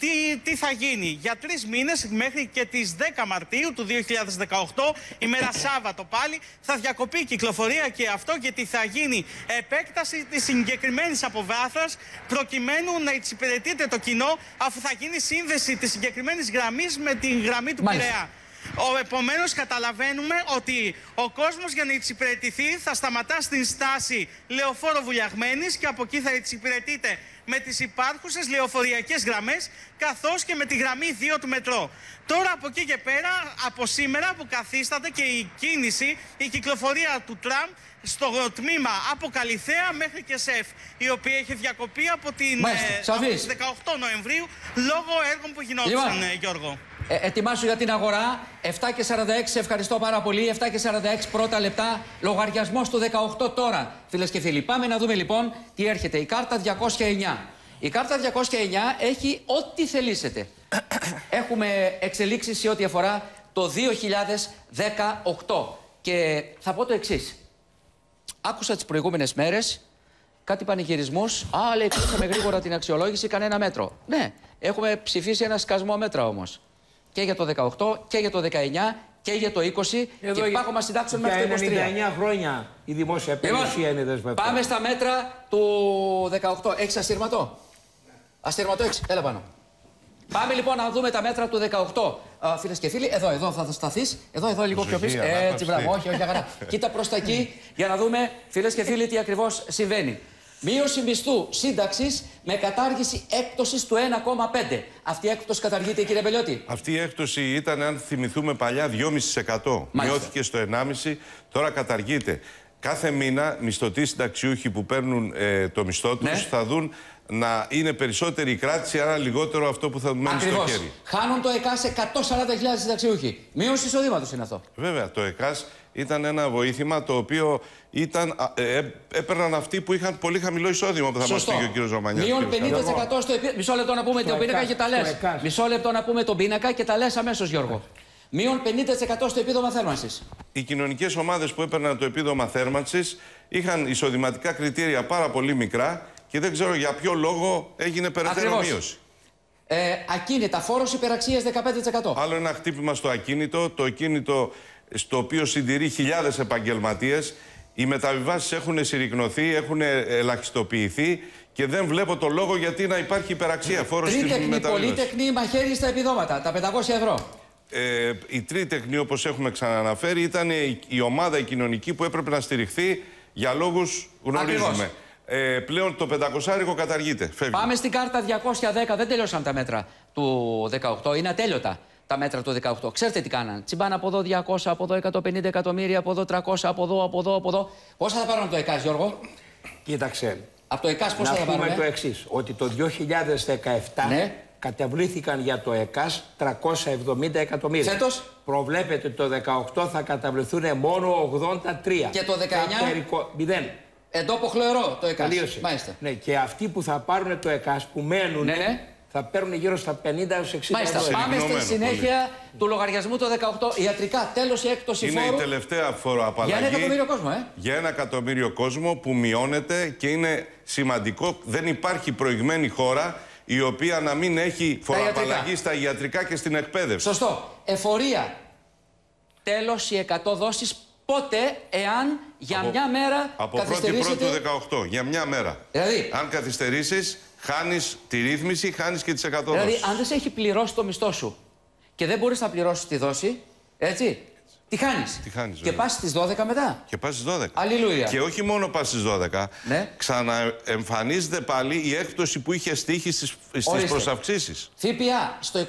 Speaker 10: Τι θα γίνει? Για 3 μήνες, μέχρι και τις 10 Μαρτίου του 2018, ημέρα Σάββατο πάλι, θα διακοπεί η κυκλοφορία, και αυτό γιατί θα γίνει επέκταση της συγκεκριμένης αποβάθρας, προκειμένου να εξυπηρετείται το κοινό, αφού θα γίνει σύνδεση της συγκεκριμένης γραμμής με την γραμμή του Πειραιά. Επομένως, καταλαβαίνουμε ότι ο κόσμος για να εξυπηρετηθεί θα σταματά στην στάση Λεωφόρο Βουλιαγμένης και από εκεί θα εξυπηρετείται με τις υπάρχουσες λεωφοριακές γραμμές, καθώς και με τη γραμμή 2 του μετρό. Τώρα από εκεί και πέρα, από σήμερα που καθίσταται και η κίνηση, η κυκλοφορία του τραμ στο τμήμα από Καλιθέα μέχρι και ΣΕΦ, η οποία έχει διακοπεί από τις 18 Νοεμβρίου λόγω έργων που γινόντουσαν, Γιώργο.
Speaker 1: Ετοιμάσου για την αγορά. 7:46, ευχαριστώ πάρα πολύ. 7:46 πρώτα λεπτά. Λογαριασμός του 18 τώρα, φίλες και φίλοι. Πάμε να δούμε λοιπόν τι έρχεται. Η κάρτα 209. Η κάρτα 209 έχει ό,τι θελήσετε. Έχουμε εξελίξεις σε ό,τι αφορά το 2018. Και θα πω το εξής. Άκουσα τις προηγούμενες μέρες κάτι πανηγυρισμούς. Λέει, κλείσαμε γρήγορα την αξιολόγηση, κανένα μέτρο. Ναι, έχουμε ψηφίσει ένα σκασμό μέτρα όμως. Και για το 18 και για το 19 και για το 20 και πάγωμα συντάξεων μέχρι το 23.
Speaker 8: Για 99 χρόνια η δημόσια περιουσία είναι δεσμευτική.
Speaker 1: Πάμε στα μέτρα του 18. Έχεις αστήρματο? Αστήρματο έχεις? Έλα πάνω. Πάμε λοιπόν να δούμε τα μέτρα του 18. Φίλες και φίλοι, εδώ θα σταθείς. Εδώ λίγο πιο πίσω. Έτσι, μπράβο, όχι, αγαρά. Κοίτα προς τα εκεί για να δούμε, φίλες και φίλοι, τι ακριβώς συμβαίνει. Μείωση μισθού σύνταξης με κατάργηση έκπτωσης του 1,5. Αυτή η έκπτωση καταργείται, κύριε Μπελιώτη?
Speaker 2: Αυτή η έκπτωση ήταν, αν θυμηθούμε παλιά, 2,5%. Μειώθηκε στο 1,5%, τώρα καταργείται. Κάθε μήνα μισθωτοί συνταξιούχοι που παίρνουν το μισθό τους θα δουν να είναι περισσότερη η κράτηση, άρα λιγότερο αυτό που θα του μένει στο χέρι.
Speaker 1: Χάνουν το ΕΚΑΣ 140.000 συνταξιούχοι. Μείωση εισοδήματος είναι αυτό.
Speaker 2: Βέβαια, το ΕΚΑΣ ήταν ένα βοήθημα το οποίο έπαιρναν αυτοί που είχαν πολύ χαμηλό εισόδημα, που θα μας πει και ο κύριος Ζωμανιάς.
Speaker 1: Μείον 50% στο επίπεδο. Μισό λεπτό να πούμε τον πίνακα και τα λες. Μισό λεπτό να πούμε τον πίνακα και τα λες αμέσως, Γιώργο. Μείον 50% στο επίδομα θέρμανσης.
Speaker 2: Οι κοινωνικές ομάδες που έπαιρναν το επίδομα θέρμανσης είχαν εισοδηματικά κριτήρια πάρα πολύ μικρά και δεν ξέρω για ποιο λόγο έγινε περαιτέρω μείωση.
Speaker 1: Ακίνητα, φόρος υπεραξίας 15%.
Speaker 2: Άλλο ένα χτύπημα στο ακίνητο, το ακίνητο στο οποίο συντηρεί χιλιάδες επαγγελματίες. Οι μεταβιβάσεις έχουν συρρικνωθεί, έχουν ελαχιστοποιηθεί και δεν βλέπω το λόγο γιατί να υπάρχει υπεραξία. Φόρος στην μεταβίβαση.
Speaker 1: Πολύτεκνη, μαχαίρι στα επιδόματα, τα 500 ευρώ.
Speaker 2: Η τρίτεκνη, όπως έχουμε ξαναναφέρει, ήταν η ομάδα η κοινωνική που έπρεπε να στηριχθεί για λόγους γνωρίζουμε. Πλέον το 500 καταργείται. Φεύγει.
Speaker 1: Πάμε στην κάρτα 210. Δεν τελειώσαν τα μέτρα του 18. Είναι ατέλειωτα τα μέτρα του 18. Ξέρετε τι κάναν? Τσιμπάνε από εδώ 200, από εδώ 150 εκατομμύρια, από εδώ 300, από εδώ, από εδώ, από εδώ. Πόσα θα πάρουν από το ΕΚΑΣ, Γιώργο?
Speaker 8: Κοίταξε.
Speaker 1: Από το ΕΚΑΣ πόσα θα πάρουν?
Speaker 8: Να πούμε το εξής, ότι το 2017 καταβλήθηκαν για το ΕΚΑΣ 370 εκατομμύρια.
Speaker 1: Φέτος?
Speaker 8: Προβλέπεται το 18 θα καταβληθούν μόνο 83.
Speaker 1: Και το 19?
Speaker 8: 0.
Speaker 1: Εντόπο χλωερό το ΕΚΑΣ.
Speaker 8: Μάλιστα. Ναι, και αυτοί που θα πάρουν το ΕΚΑΣ που μένουν θα παίρνουν γύρω στα 50 έως 60
Speaker 1: Μάλιστα. Πάμε στη συνέχεια του λογαριασμού το 18. Ιατρικά, τέλος η έκπτωση φόρου.
Speaker 2: Είναι η τελευταία φοροαπαλλαγή.
Speaker 1: Για 1 εκατομμύριο κόσμο,
Speaker 2: Για 1 εκατομμύριο κόσμο που μειώνεται και είναι σημαντικό. Δεν υπάρχει προηγμένη χώρα η οποία να μην έχει φοροαπαλλαγή στα ιατρικά και στην εκπαίδευση.
Speaker 1: Σωστό. Εφορία. Τέλος οι 100 δόσεις. Πότε, εάν για μια μέρα καθυστερήσετε...
Speaker 2: Από 1η Πρώτου 18, για μια μέρα.
Speaker 1: Δηλαδή,
Speaker 2: αν καθυστερήσεις, χάνεις τη ρύθμιση, χάνεις και τις 100 δόσεις.
Speaker 1: Δηλαδή, αν δεν σε έχει πληρώσει το μισθό σου και δεν μπορείς να πληρώσεις τη δόση, έτσι, τι χάνεις?
Speaker 2: Και
Speaker 1: πας στις 12 μετά.
Speaker 2: Και πας στις 12.
Speaker 1: Αλληλούια.
Speaker 2: Και όχι μόνο πας στις 12, ξαναεμφανίζεται πάλι η έκπτωση που είχε στοίχει στις προσαυξήσεις.
Speaker 1: ΦΠΑ στο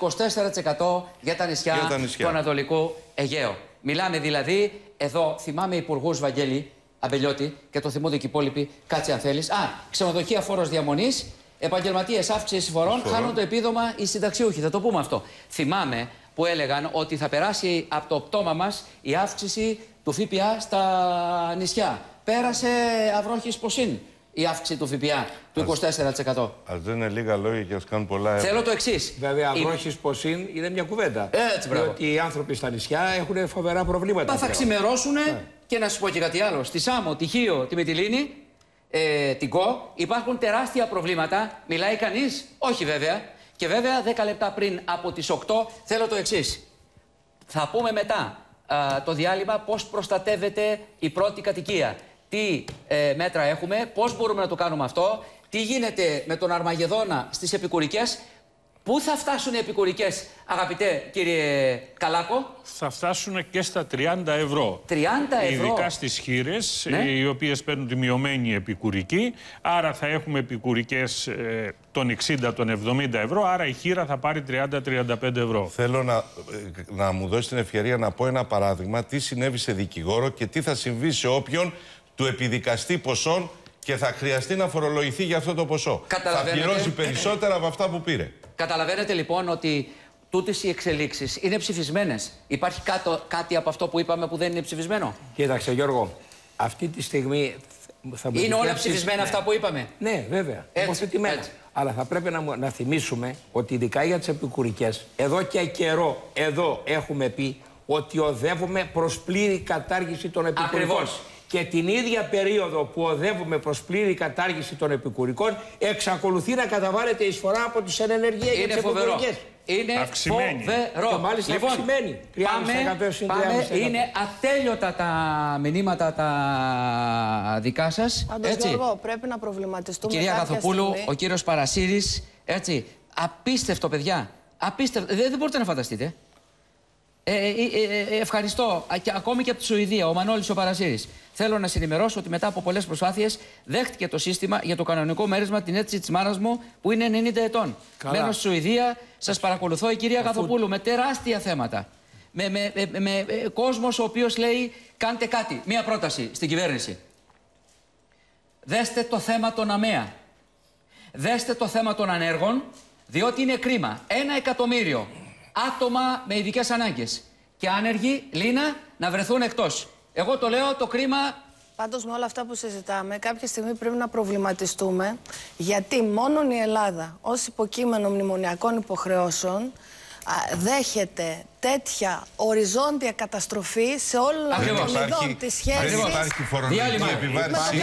Speaker 1: 24% για τα νησιά του Ανατολικού Αιγαίου. Μιλάμε δηλαδή, εδώ θυμάμαι υπουργούς, Βαγγέλη Αμπελιώτη, και το θυμούνται και οι υπόλοιποι, κάτσε αν θέλεις. Ξενοδοχεία φόρος διαμονής, επαγγελματίες αύξηση εισφορών, χάνουν το επίδομα οι συνταξιούχοι. Θα το πούμε αυτό. Θυμάμαι που έλεγαν ότι θα περάσει από το πτώμα μας η αύξηση του ΦΠΑ στα νησιά. Πέρασε αυρόχης ποσήν η αύξηση του ΦΠΑ του 24%.
Speaker 2: Ας δεν είναι λίγα λόγια και ας κάνουν πολλά έργα.
Speaker 1: Θέλω το εξής.
Speaker 8: Βέβαια, αυρόχης ποσήν είναι μια κουβέντα.
Speaker 1: Έτσι, μπράβο.
Speaker 8: Διότι οι άνθρωποι στα νησιά έχουν φοβερά προβλήματα.
Speaker 1: Θα ξημερώσουν και να σου πω και κάτι άλλο. Στη Σάμο, τη Χίο, τη Μυτιλήνη, την ΚΟ, υπάρχουν τεράστια προβλήματα. Μιλάει κανείς? Όχι βέβαια. Και βέβαια 10 λεπτά πριν από τις 8 θέλω το εξής. Θα πούμε μετά το διάλειμμα πώς προστατεύεται η πρώτη κατοικία. Τι μέτρα έχουμε, πώς μπορούμε να το κάνουμε αυτό, τι γίνεται με τον Αρμαγεδόνα στις επικουρικές. Πού θα φτάσουν οι επικουρικές, αγαπητέ κύριε Καλάκο?
Speaker 3: Θα φτάσουν και στα 30 ευρώ.
Speaker 1: 30 ευρώ.
Speaker 3: Ειδικά στις χήρες, οι οποίες παίρνουν τη μειωμένη επικουρική. Άρα θα έχουμε επικουρικές των 60, των 70 ευρώ. Άρα η χήρα θα πάρει 30-35 ευρώ.
Speaker 2: Θέλω να μου δώσει την ευκαιρία να πω ένα παράδειγμα τι συνέβη σε δικηγόρο και τι θα συμβεί σε όποιον του επιδικαστεί ποσόν και θα χρειαστεί να φορολογηθεί για αυτό το ποσό. Θα πληρώσει περισσότερα από αυτά που πήρε.
Speaker 1: Καταλαβαίνετε λοιπόν ότι τούτες οι εξελίξεις είναι ψηφισμένες. Υπάρχει κάτι από αυτό που είπαμε που δεν είναι ψηφισμένο?
Speaker 8: Κοίταξε Γιώργο, αυτή τη στιγμή θα μου
Speaker 1: είναι όλα ψηφισμένα αυτά που είπαμε?
Speaker 8: Ναι, βέβαια. Έτσι. Αλλά θα πρέπει να θυμίσουμε ότι ειδικά για τις επικουρικές, εδώ και καιρό εδώ έχουμε πει ότι οδεύουμε προς πλήρη κατάργηση των επικουρικών.
Speaker 1: Ακριβώς.
Speaker 8: Και την ίδια περίοδο που οδεύουμε προς πλήρη κατάργηση των επικουρικών, εξακολουθεί να καταβάλλεται εισφορά από τις ενεργεία για τις επικουρικές.
Speaker 1: Είναι φοβερό.
Speaker 8: Και μάλιστα
Speaker 1: λοιπόν,
Speaker 8: αυξημένη.
Speaker 1: Πάμε. Είναι ατέλειωτα τα μηνύματα τα δικά σας.
Speaker 5: Πάντως, Γιώργο, πρέπει να προβληματιστούμε.
Speaker 1: Κυρία Καθοπούλου, ο κύριος Παρασύρης, έτσι, απίστευτο παιδιά. Απίστευτο. Δεν μπορείτε να φανταστείτε. Ευχαριστώ. Και ακόμη και από τη Σουηδία, ο Μανώλης ο Παρασύρης. Θέλω να συνημερώσω ότι μετά από πολλές προσπάθειες δέχτηκε το σύστημα για το κανονικό μέρισμα την αίτηση της μάνας μου που είναι 90 ετών. Μένω στη Σουηδία, σας παρακολουθώ η κυρία Γαθοπούλου με τεράστια θέματα. Με κόσμος ο οποίος λέει κάντε κάτι. Μία πρόταση στην κυβέρνηση. Δέστε το θέμα των ΑΜΕΑ. Δέστε το θέμα των ανέργων, διότι είναι κρίμα. 1 εκατομμύριο άτομα με ειδικές ανάγκες και άνεργοι, Λίνα, να βρεθούν εκτός. Εγώ το λέω το κρίμα.
Speaker 5: Πάντως με όλα αυτά που συζητάμε, κάποια στιγμή πρέπει να προβληματιστούμε γιατί μόνον η Ελλάδα ως υποκείμενο μνημονιακών υποχρεώσεων δέχεται τέτοια οριζόντια καταστροφή σε όλα των ειδών της σχέσης.
Speaker 2: Δεν υπάρχει φορολογική επιβάρυνση.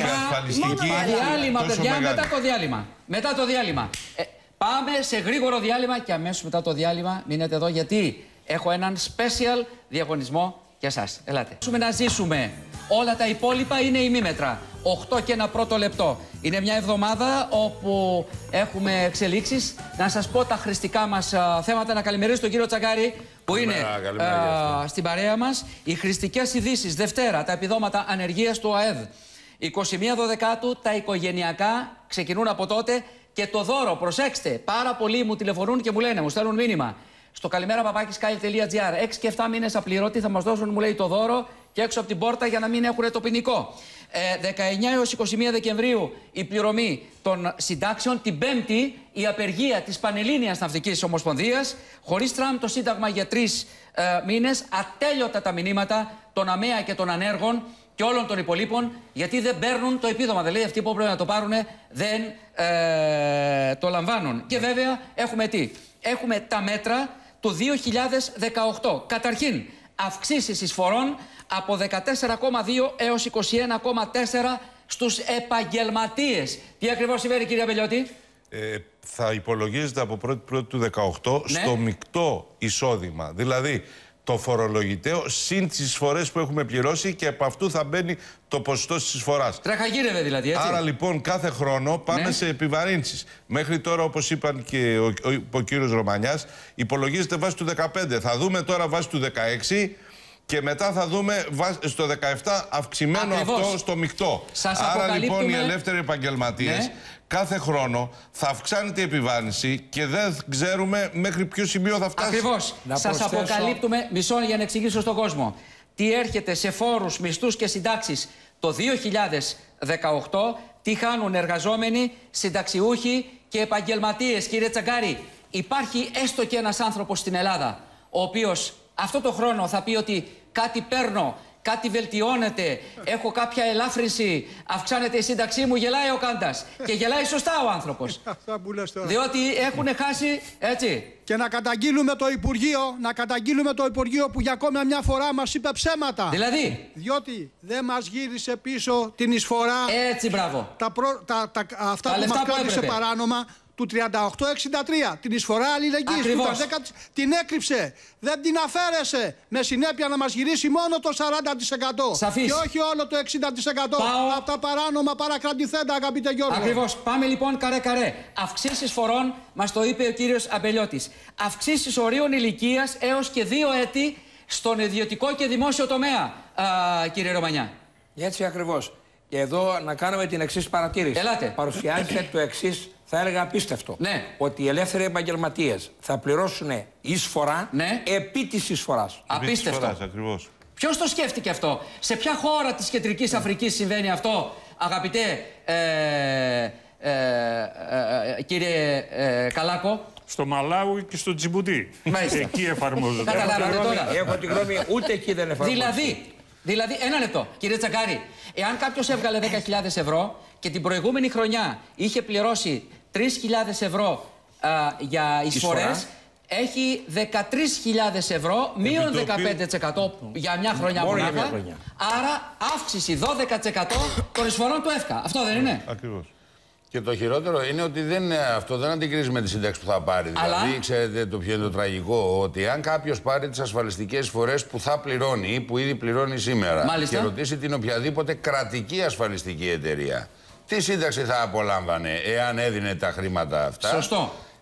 Speaker 1: Διάλειμμα, παιδιά, μετά το διάλειμμα. Πάμε σε γρήγορο διάλειμμα και αμέσως μετά το διάλειμμα μείνετε εδώ γιατί έχω έναν special διαγωνισμό για σας. Ελάτε. Να ζήσουμε. Όλα τα υπόλοιπα είναι ημίμετρα. 8 και 1 πρώτο λεπτό. Είναι μια εβδομάδα όπου έχουμε εξελίξεις. Να σας πω τα χρηστικά μας θέματα. Να καλημερίσω τον κύριο Τσαγκάρη που είναι στην παρέα μας. Οι χρηστικές ειδήσεις. Δευτέρα, τα επιδόματα ανεργίας του ΑΕΔ. 21 Δεκάτου, τα οικογενειακά ξεκινούν από τότε. Και το δώρο, προσέξτε, πάρα πολλοί μου τηλεφωνούν και μου λένε, μου στέλνουν μήνυμα. Στο καλημέρα@sky.gr. 6 και 7 μήνες απληρώτη θα μας δώσουν, μου λέει, το δώρο και έξω από την πόρτα για να μην έχουν το ποινικό. 19 έως 21 Δεκεμβρίου η πληρωμή των συντάξεων. Την Πέμπτη η απεργία της Πανελλήνιας Ναυτικής Ομοσπονδίας. Χωρίς τραμ το Σύνταγμα για 3 μήνες. Ατέλειωτα τα μηνύματα των ΑΜΕΑ και των ανέργων και όλων των υπολείπων, γιατί δεν παίρνουν το επίδομα. Δηλαδή αυτοί που πρέπει να το πάρουν δεν το λαμβάνουν. Και βέβαια έχουμε τι? Έχουμε τα μέτρα του 2018. Καταρχήν, αυξήσεις εισφορών από 14,2 έως 21,4 στους επαγγελματίες. Τι ακριβώς συμβαίνει, κύριε Αμπελιώτη?
Speaker 2: Θα υπολογίζεται από 1η του 2018 στο μεικτό εισόδημα. Δηλαδή, το φορολογητέο συν τις εισφορές που έχουμε πληρώσει και από αυτού θα μπαίνει το ποσοστό της εισφοράς.
Speaker 1: Τραχαγύρευε δηλαδή, έτσι.
Speaker 2: Άρα λοιπόν κάθε χρόνο πάμε σε επιβαρύνσεις. Μέχρι τώρα, όπως είπαν και ο κύριος Ρωμανιάς, υπολογίζεται βάσει του 15. Θα δούμε τώρα βάσει του 16 και μετά θα δούμε στο 17 αυξημένο αυτό στο μεικτό. Άρα λοιπόν οι ελεύθεροι επαγγελματίες κάθε χρόνο θα αυξάνεται η επιβάρυνση και δεν ξέρουμε μέχρι ποιο σημείο θα φτάσει.
Speaker 1: Ακριβώς. Σας αποκαλύπτουμε, μισό για να εξηγήσω στον κόσμο, τι έρχεται σε φόρους, μισθούς και συντάξεις το 2018, τι χάνουν εργαζόμενοι, συνταξιούχοι και επαγγελματίες. Κύριε Τσαγκάρη, υπάρχει έστω και ένας άνθρωπος στην Ελλάδα, ο οποίος αυτό το χρόνο θα πει ότι κάτι παίρνω, κάτι βελτιώνεται, έχω κάποια ελάφρυνση, αυξάνεται η σύνταξή μου, γελάει ο Κάντας. Και γελάει σωστά ο άνθρωπος. Διότι έχουν χάσει, έτσι.
Speaker 7: Και να καταγγείλουμε το Υπουργείο, που για ακόμα μια φορά μας είπε ψέματα.
Speaker 1: Δηλαδή.
Speaker 7: Διότι δεν μας γύρισε πίσω την εισφορά.
Speaker 1: Έτσι, μπράβο.
Speaker 7: Αυτά που μας κάλυψε παράνομα. Του 38-63, την εισφορά αλληλεγγύης που ήταν 10, την έκρυψε, δεν την αφαίρεσε, με συνέπεια να μας γυρίσει μόνο το 40%.
Speaker 1: Σαφής.
Speaker 7: Και όχι όλο το 60% από τα παράνομα παρακρατηθέντα, αγαπητέ Γιώργο.
Speaker 1: Ακριβώς. Πάμε λοιπόν καρέ-καρέ. Αυξήσεις φορών, μας το είπε ο κύριος Αμπελιώτης. Αυξήσεις ορίων ηλικίας έως και 2 έτη στον ιδιωτικό και δημόσιο τομέα, κύριε Ρωμανιά.
Speaker 8: Έτσι ακριβώς. Και εδώ να κάνουμε την εξής παρατήρηση.
Speaker 1: Ελάτε.
Speaker 8: Παρουσιάζεται το εξής, θα έλεγα απίστευτο.
Speaker 1: Ναι.
Speaker 8: Ότι οι ελεύθεροι επαγγελματίες θα πληρώσουν εισφορά επί της εισφοράς.
Speaker 1: Απίστευτο. Ποιος το σκέφτηκε αυτό? Σε ποια χώρα της Κεντρικής Αφρικής συμβαίνει αυτό, αγαπητέ κύριε Καλάκο?
Speaker 3: Στο Μαλάουι και στο Τζιμπουτί. Εκεί εφαρμόζονται.
Speaker 1: Καταλάβατε τώρα.
Speaker 8: Έχω τη γνώμη, ούτε εκεί δεν εφαρμόζονται.
Speaker 1: Δηλαδή, ένα λεπτό, κύριε Τσαγκάρη. Εάν κάποιος έβγαλε 10.000 ευρώ και την προηγούμενη χρονιά είχε πληρώσει 3.000 ευρώ για εισφορές, έχει 13.000 ευρώ, μείον 15% για μια χρονιά μονάχα. Άρα, αύξηση 12% των εισφορών του ΕΦΚΑ. Αυτό δεν είναι?
Speaker 2: Ακριβώς.
Speaker 11: Και το χειρότερο είναι ότι αυτό δεν αντικρίζει με τη σύνταξη που θα πάρει.
Speaker 1: Αλλά...
Speaker 11: Δηλαδή, ξέρετε το ποιο είναι το τραγικό? Ότι αν κάποιος πάρει τις ασφαλιστικές εισφορές που θα πληρώνει ή που ήδη πληρώνει σήμερα,
Speaker 1: μάλιστα,
Speaker 11: και ρωτήσει την οποιαδήποτε κρατική ασφαλιστική εταιρεία, τι σύνταξη θα απολάμβανε εάν έδινε τα χρήματα αυτά?
Speaker 1: Σωστό.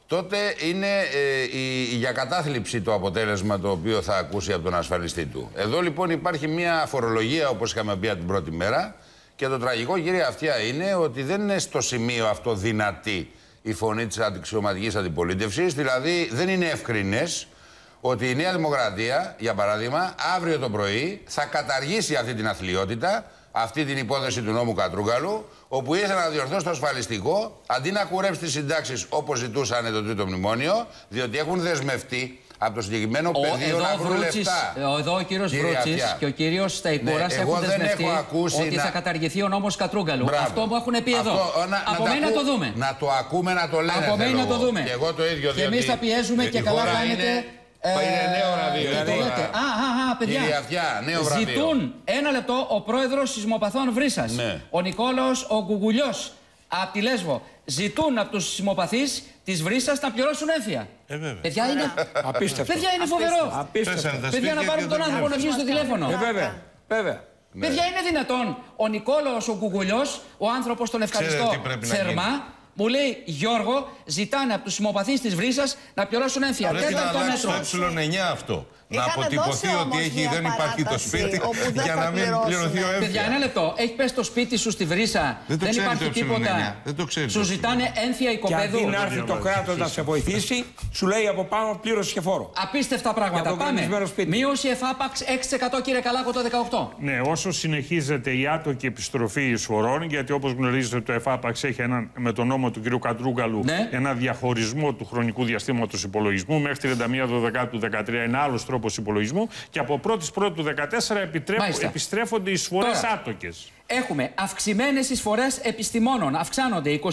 Speaker 11: τότε είναι για κατάθλιψη το αποτέλεσμα το οποίο θα ακούσει από τον ασφαλιστή του. Εδώ λοιπόν υπάρχει μια φορολογία, όπως είχαμε πει την πρώτη μέρα, και το τραγικό, κύριε Αυτιά, είναι ότι δεν είναι στο σημείο αυτό δυνατή η φωνή της αξιωματικής αντιπολίτευσης, δηλαδή δεν είναι ευκρινές ότι η Νέα Δημοκρατία, για παράδειγμα, αύριο το πρωί θα καταργήσει αυτή την αθλιότητα, αυτή την υπόθεση του νόμου Κατρούγκαλου, όπου ήθελε να διορθώσει το ασφαλιστικό, αντί να κουρέψει τις συντάξεις όπως ζητούσαν το τρίτο μνημόνιο, διότι έχουν δεσμευτεί από το συγκεκριμένο πεδίο να βρουν λεφτά.
Speaker 1: Εδώ ο κύριος Βρούτσης και ο κύριος Σταϊκούρας έχουν δεσμευτεί ότι θα καταργηθεί ο νόμος Κατρούγκαλου. Αυτό που έχουν πει εδώ. Από μένα να το δούμε.
Speaker 11: Να το ακούμε, να το λένε.
Speaker 1: Από μένα να το δούμε.
Speaker 11: Και εγώ το ίδιο.
Speaker 1: Και εμείς θα πιέζουμε και καλά κάνετε.
Speaker 11: Είναι νέο βραβείο.
Speaker 1: Παιδιά, ζητούν ένα λεπτό ο πρόεδρος σεισμοπαθών Βρύσσας, ο Νικόλαος ο Γκουγκουλιός, από τη Λέσβο. Ζητούν από τους σεισμοπαθείς της Βρύσσας να πληρώσουν έμφυα. Παιδιά, είναι απίστευτο. Παιδιά, είναι φοβερό. Παιδιά, να πάρουν τον άνθρωπο να βγει στο τηλέφωνο.
Speaker 8: Βέβαια.
Speaker 1: Παιδιά, είναι δυνατόν ο Νικόλαος ο Γκουγκουλιός, ο άνθρωπος τον ευχαριστώ θερμά, μου λέει, Γιώργο, ζητάνε από τους συμμοπαθείς της Βρύσσας να πληρώσουν έμφυα.
Speaker 2: Πρέπει να αλλάξει το ε9 αυτό. Να αποτυπωθεί ότι δεν υπάρχει το σπίτι για να μην πληρωθεί ο έμφυα.
Speaker 1: Παιδιά, ένα λεπτό. Έχει πέσει το σπίτι σου στη Βρύσσα, δεν υπάρχει τίποτα. Σου ζητάνε έμφυα οικοπαίδου.
Speaker 8: Και αντί να έρθει το κράτος να σε βοηθήσει, σου λέει από πάνω πλήρωσε και φόρο.
Speaker 1: Απίστευτα πράγματα. Πάμε. Μείωση εφάπαξ 6% κύριε Καλάκο το 18.
Speaker 3: Ναι, όσο συνεχίζεται η άτοκη επιστροφή εισφορών, γιατί όπως γνωρίζετε το εφάπαξ έχει με τον νόμο του κ. Κατρούγκαλου ένα διαχωρισμό του χρονικού διαστήματος υπολογισμού μέχρι 31 του 2013 είναι άλλος τρόπος υπολογισμού και από 1η Πρώτου του 2014 επιστρέφονται εισφορές άτοκες.
Speaker 1: Έχουμε αυξημένες εισφορές επιστημόνων. Αυξάνονται 21,4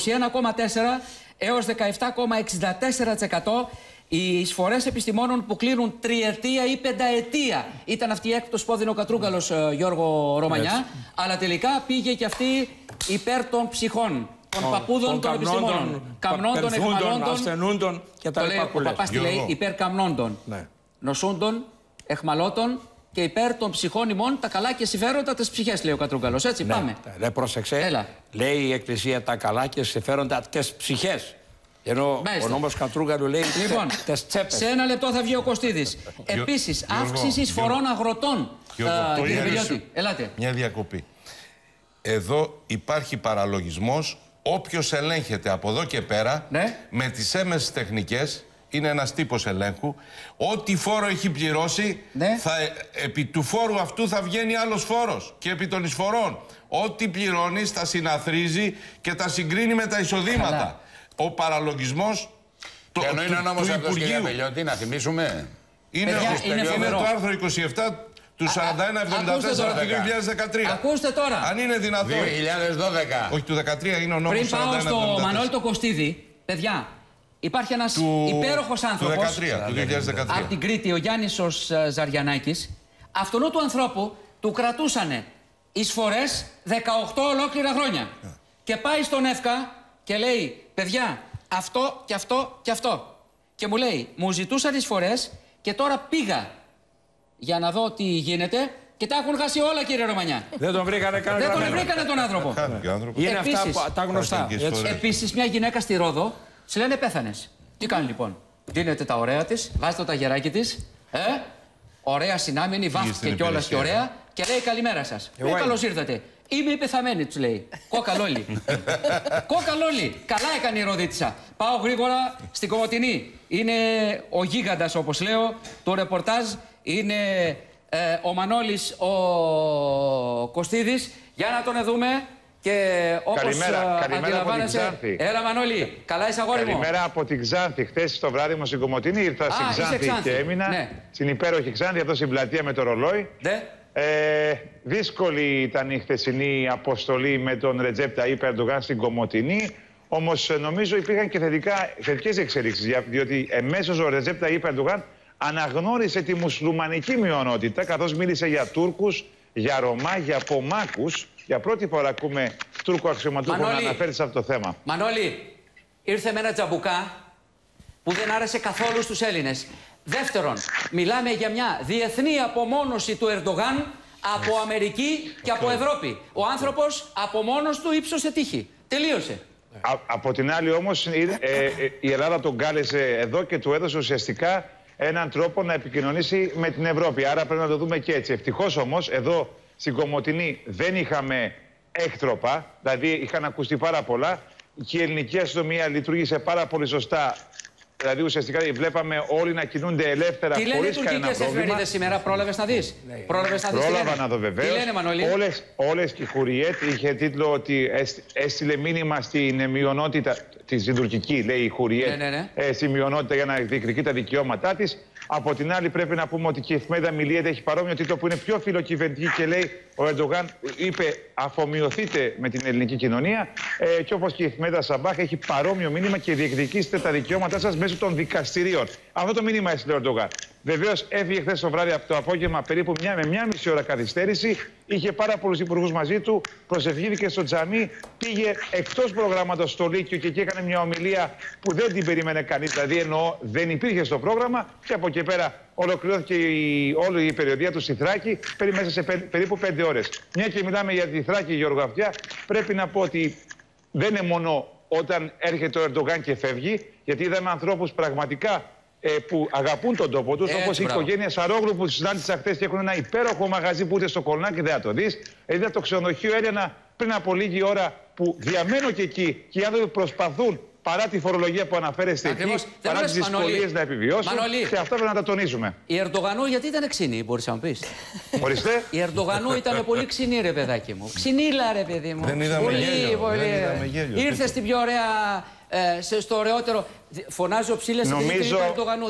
Speaker 1: έως 17,64%. Οι εισφορές επιστημόνων που κλείνουν τριετία ή πενταετία. Ήταν αυτή η έκπτωση που έδινε ο Κατρούγκαλος, Γιώργο Ρωμανιά, αλλά τελικά πήγε και αυτή υπέρ των ψυχών. Των παππούδων των επιστημόνων. Καμνόντων, εχμαλώντων,
Speaker 8: ασθενούντων και τα λοιπά.
Speaker 1: Ο παπάς τι λέει, υπέρ καμνόντων, νοσούντων, εχμαλώτων και υπέρ των ψυχών ημών, τα καλά και συμφέροντα τις ψυχές, λέει ο Κατρούγκαλος. Έτσι, πάμε.
Speaker 8: Πρόσεξε. Έλα. Λέει η Εκκλησία τα καλά και συμφέροντα τις ψυχές. Ενώ ο νόμος Κατρούγκαλου λέει
Speaker 1: λοιπόν,
Speaker 8: τις τσέπες.
Speaker 1: Σε ένα λεπτό θα βγει ο Κωστίδης. Επίσης, αύξηση εισφορών αγροτών. Κύριε Βελιώτη, ελάτε.
Speaker 2: Μια διακοπή. Εδώ υπάρχει παραλογισμός. Όποιος ελέγχεται από εδώ και πέρα, με τις έμεσες τεχνικές, είναι ένας τύπος ελέγχου, ό,τι φόρο έχει πληρώσει, επί του φόρου αυτού θα βγαίνει άλλος φόρος. Και επί των εισφορών. Ό,τι πληρώνεις θα συναθρίζει και τα συγκρίνει με τα εισοδήματα. Ο παραλογισμός του Υπουργείου.
Speaker 11: Είναι ο νόμος αυτός, κύριε Βελιώτη, να θυμίσουμε.
Speaker 2: Είναι το άρθρο 27 του 4174 του 2013.
Speaker 1: Ακούστε τώρα.
Speaker 2: Αν είναι δυνατόν.
Speaker 11: 2012.
Speaker 2: Όχι, του 2013 είναι ο νόμος.
Speaker 1: Πριν πάω στο Μανώλη το Κωστίδη, παιδιά, υπάρχει ένας υπέροχος άνθρωπος.
Speaker 2: Του 2013.
Speaker 1: Από την Κρήτη, ο Γιάννης ο Ζαριανάκης. Αυτόν του ανθρώπου του κρατούσανε εισφορές 18 ολόκληρα χρόνια. Και πάει στον ΕΦΚΑ και λέει, παιδιά, αυτό και αυτό και αυτό. Και μου λέει, μου ζητούσαν εισφορές και τώρα πήγα για να δω τι γίνεται και τα έχουν χάσει όλα, κύριε Ρωμανιά.
Speaker 8: Δεν τον βρήκανε καν.
Speaker 1: Δεν τον βρήκανε τον άνθρωπο.
Speaker 8: Είναι αυτά τα γνωστά.
Speaker 1: Επίσης, μια γυναίκα στη Ρόδο, σε λένε πέθανες. Τι κάνει λοιπόν? Δίνεται τα ωραία της, βάζει το ταγεράκι της, ωραία συνάμενη, βάφτηκε κιόλας και ωραία και λέει καλημέρα σας. Καλώς ήρθατε. Είμαι η πεθαμένη, τους λέει. Κόκαλόλη. Κόκαλόλη. Καλά έκανε η Ροδίτισσα. Πάω γρήγορα στην Κομοτηνή. Είναι ο γίγαντας, όπως λέω, το ρεπορτάζ. Είναι ο Μανώλης ο Κωστίδης. Για να τον δούμε. Και όπως αντιλαμβάνεσαι. Έλα, Μανώλη. Καλά είσαι, αγόρι μου.
Speaker 12: Καλημέρα από την Ξάνθη. Χθες το βράδυ μου στην Κομοτηνή ήρθα στην Ξάνθη και έμεινα. Στην υπέροχη Ξάνθη, εδώ στην πλατεία με το ρολόι. Δύσκολη ήταν η χθεσινή αποστολή με τον Ρετζέπ Ταΐπ Ερντογάν στην Κομοτηνή. Όμως νομίζω υπήρχαν και θετικές εξελίξεις. Διότι εμέσως ο Ρετζέπ Ταΐπ Ερντογάν αναγνώρισε τη μουσουλμανική μειονότητα, καθώς μίλησε για Τούρκους, για Ρωμά, για Πομάκους. Για πρώτη φορά ακούμε Τούρκο αξιωματούχο να αναφέρει σε αυτό το θέμα.
Speaker 1: Μανώλη, ήρθε με ένα τζαμπουκά που δεν άρεσε καθόλου στους Έλληνες. Δεύτερον, μιλάμε για μια διεθνή απομόνωση του Ερντογάν από Αμερική και από Ευρώπη. Ο άνθρωπος από μόνος του ύψωσε τύχη. Τελείωσε.
Speaker 12: Από την άλλη όμως η Ελλάδα τον κάλεσε εδώ και του έδωσε ουσιαστικά έναν τρόπο να επικοινωνήσει με την Ευρώπη. Άρα πρέπει να το δούμε και έτσι. Ευτυχώς όμως εδώ στην Κομοτηνή δεν είχαμε έκτροπα, δηλαδή είχαν ακουστεί πάρα πολλά και η ελληνική αστυνομία λειτουργήσε πάρα πολύ σωστά. Δηλαδή ουσιαστικά βλέπαμε όλοι να κινούνται ελεύθερα χωρίς κανένα πρόβλημα. Τι λένε οι τουρκικές εφημερίδες σήμερα, πρόλαβες να δεις? Πρόλαβα να δω βεβαίως.
Speaker 1: Τι λένε, Μανώλη?
Speaker 12: Όλες και η Χουριέτ είχε τίτλο ότι έστειλε μήνυμα στην μειονότητα, στην τουρκική λέει η Χουριέτ, στη μειονότητα για να διεκδικεί τα δικαιώματά της. Από την άλλη πρέπει να πούμε ότι και η εφημερίδα Μιλίετ έχει παρόμοιο τίτλο που είναι πιο φιλοκυβερνητική και λέει ο Ερντογάν είπε αφομοιωθείτε με την ελληνική κοινωνία και όπως και η εφημερίδα Σαμπάχ έχει παρόμοιο μήνυμα και διεκδικήστε τα δικαιώματά σας μέσω των δικαστηρίων. Αυτό το μήνυμα έστειλε ο Ερντογάν. Βεβαίως έφυγε χθες το βράδυ από το απόγευμα περίπου με μία μισή ώρα καθυστέρηση. Είχε πάρα πολλούς υπουργούς μαζί του. Προσευχήθηκε στο τζαμί. Πήγε εκτός προγράμματος στο Λύκειο και εκεί έκανε μια ομιλία που δεν την περίμενε κανείς. Δηλαδή εννοώ δεν υπήρχε στο πρόγραμμα. Και από εκεί πέρα ολοκληρώθηκε όλη η περιοδία του στη Θράκη μέσα σε περίπου 5 ώρες. Μια και μιλάμε για τη Θράκη, Γιώργο Αυτιά, πρέπει να πω ότι δεν είναι μόνο όταν έρχεται ο Ερντογάν και φεύγει, γιατί είδαμε ανθρώπους πραγματικά που αγαπούν τον τόπο τους, όπως η οικογένεια Σαρόγλου που συνάντησα χθες και έχουν ένα υπέροχο μαγαζί που ούτε στο Κολονάκι δεν θα το δεις. Είδα το ξενοδοχείο Έλενα πριν από λίγη ώρα που διαμένω και εκεί και οι άνθρωποι προσπαθούν παρά τη φορολογία που αναφέρεστε εκεί, παρά τις δυσκολίες να επιβιώσουν. Και αυτά πρέπει να τα τονίζουμε.
Speaker 1: Η Ερντογανού γιατί ήταν ξύνη, μπορείς να μου πεις?
Speaker 12: Ορίστε.
Speaker 1: Η Ερντογανού ήταν πολύ ξυνή, ρε παιδάκι μου. Ξυνήλα, ρε παιδί μου.
Speaker 2: Δεν είδαμε γέλιο.
Speaker 1: Ήρθε στην πιο ωραία, στο ωραιότερο. Φωνάζει ο Ψήλες
Speaker 12: νομίζω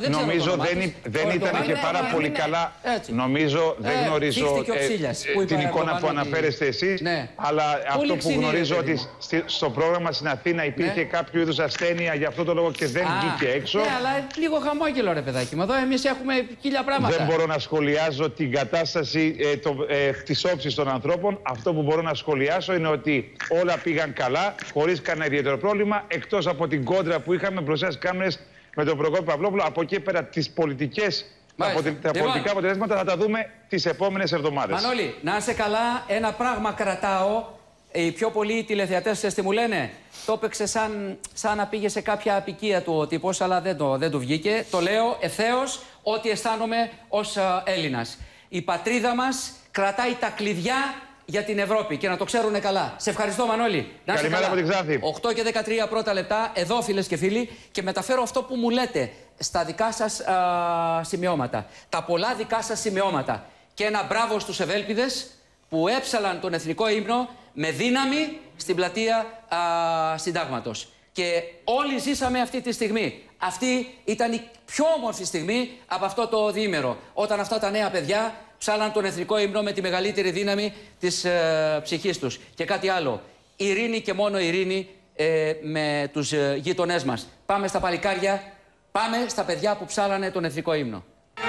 Speaker 12: δεν ήταν και πάρα πολύ καλά. Νομίζω, δεν γνωρίζω την εικόνα που αναφέρεστε εσείς, αλλά αυτό που γνωρίζω ότι στο πρόγραμμα στην Αθήνα υπήρχε κάποιο είδους ασθένεια, γι' αυτό το λόγο και δεν βγήκε έξω.
Speaker 1: Ναι, αλλά λίγο χαμόγελο, ρε παιδάκι μου. Εδώ εμείς έχουμε 1000 πράγματα.
Speaker 12: Δεν μπορώ να σχολιάζω την κατάσταση της όψης των ανθρώπων. Αυτό που μπορώ να σχολιάσω είναι ότι όλα πήγαν καλά, χωρίς κανένα ιδιαίτερο πρόβλημα, εκτός από την κόντρα που είχαμε μπροστά στις κάμερες με τον Προκόπη Παυλόπουλο. Από εκεί πέρα τις πολιτικές, τα πολιτικά αποτελέσματα θα τα δούμε τις επόμενες εβδομάδες.
Speaker 1: Μανώλη, να είσαι καλά, ένα πράγμα κρατάω. Οι πιο πολλοί τηλεθεατές τι μου λένε, το έπαιξε σαν να πήγε σε κάποια απικία του ο τύπος, αλλά δεν του βγήκε. Το λέω ευθέως ότι αισθάνομαι ως Έλληνας. Η πατρίδα μας κρατάει τα κλειδιά για την Ευρώπη και να το ξέρουν καλά. Σε ευχαριστώ, Μανώλη.
Speaker 12: Καλημέρα από την Ξάνθη.
Speaker 1: 8 και 13 πρώτα λεπτά, εδώ φίλες και φίλοι, και μεταφέρω αυτό που μου λέτε στα δικά σας σημειώματα. Τα πολλά δικά σας σημειώματα. Και ένα μπράβο στους ευέλπιδες που έψαλαν τον εθνικό ύμνο με δύναμη στην πλατεία Συντάγματος. Και όλοι ζήσαμε αυτή τη στιγμή. Αυτή ήταν η πιο όμορφη στιγμή από αυτό το διήμερο. Όταν αυτά τα νέα παιδιά ψάλαν τον εθνικό ύμνο με τη μεγαλύτερη δύναμη της ψυχής τους. Και κάτι άλλο. Ειρήνη και μόνο ειρήνη με τους γείτονές μας. Πάμε στα παλικάρια, πάμε στα παιδιά που ψάλανε τον εθνικό ύμνο.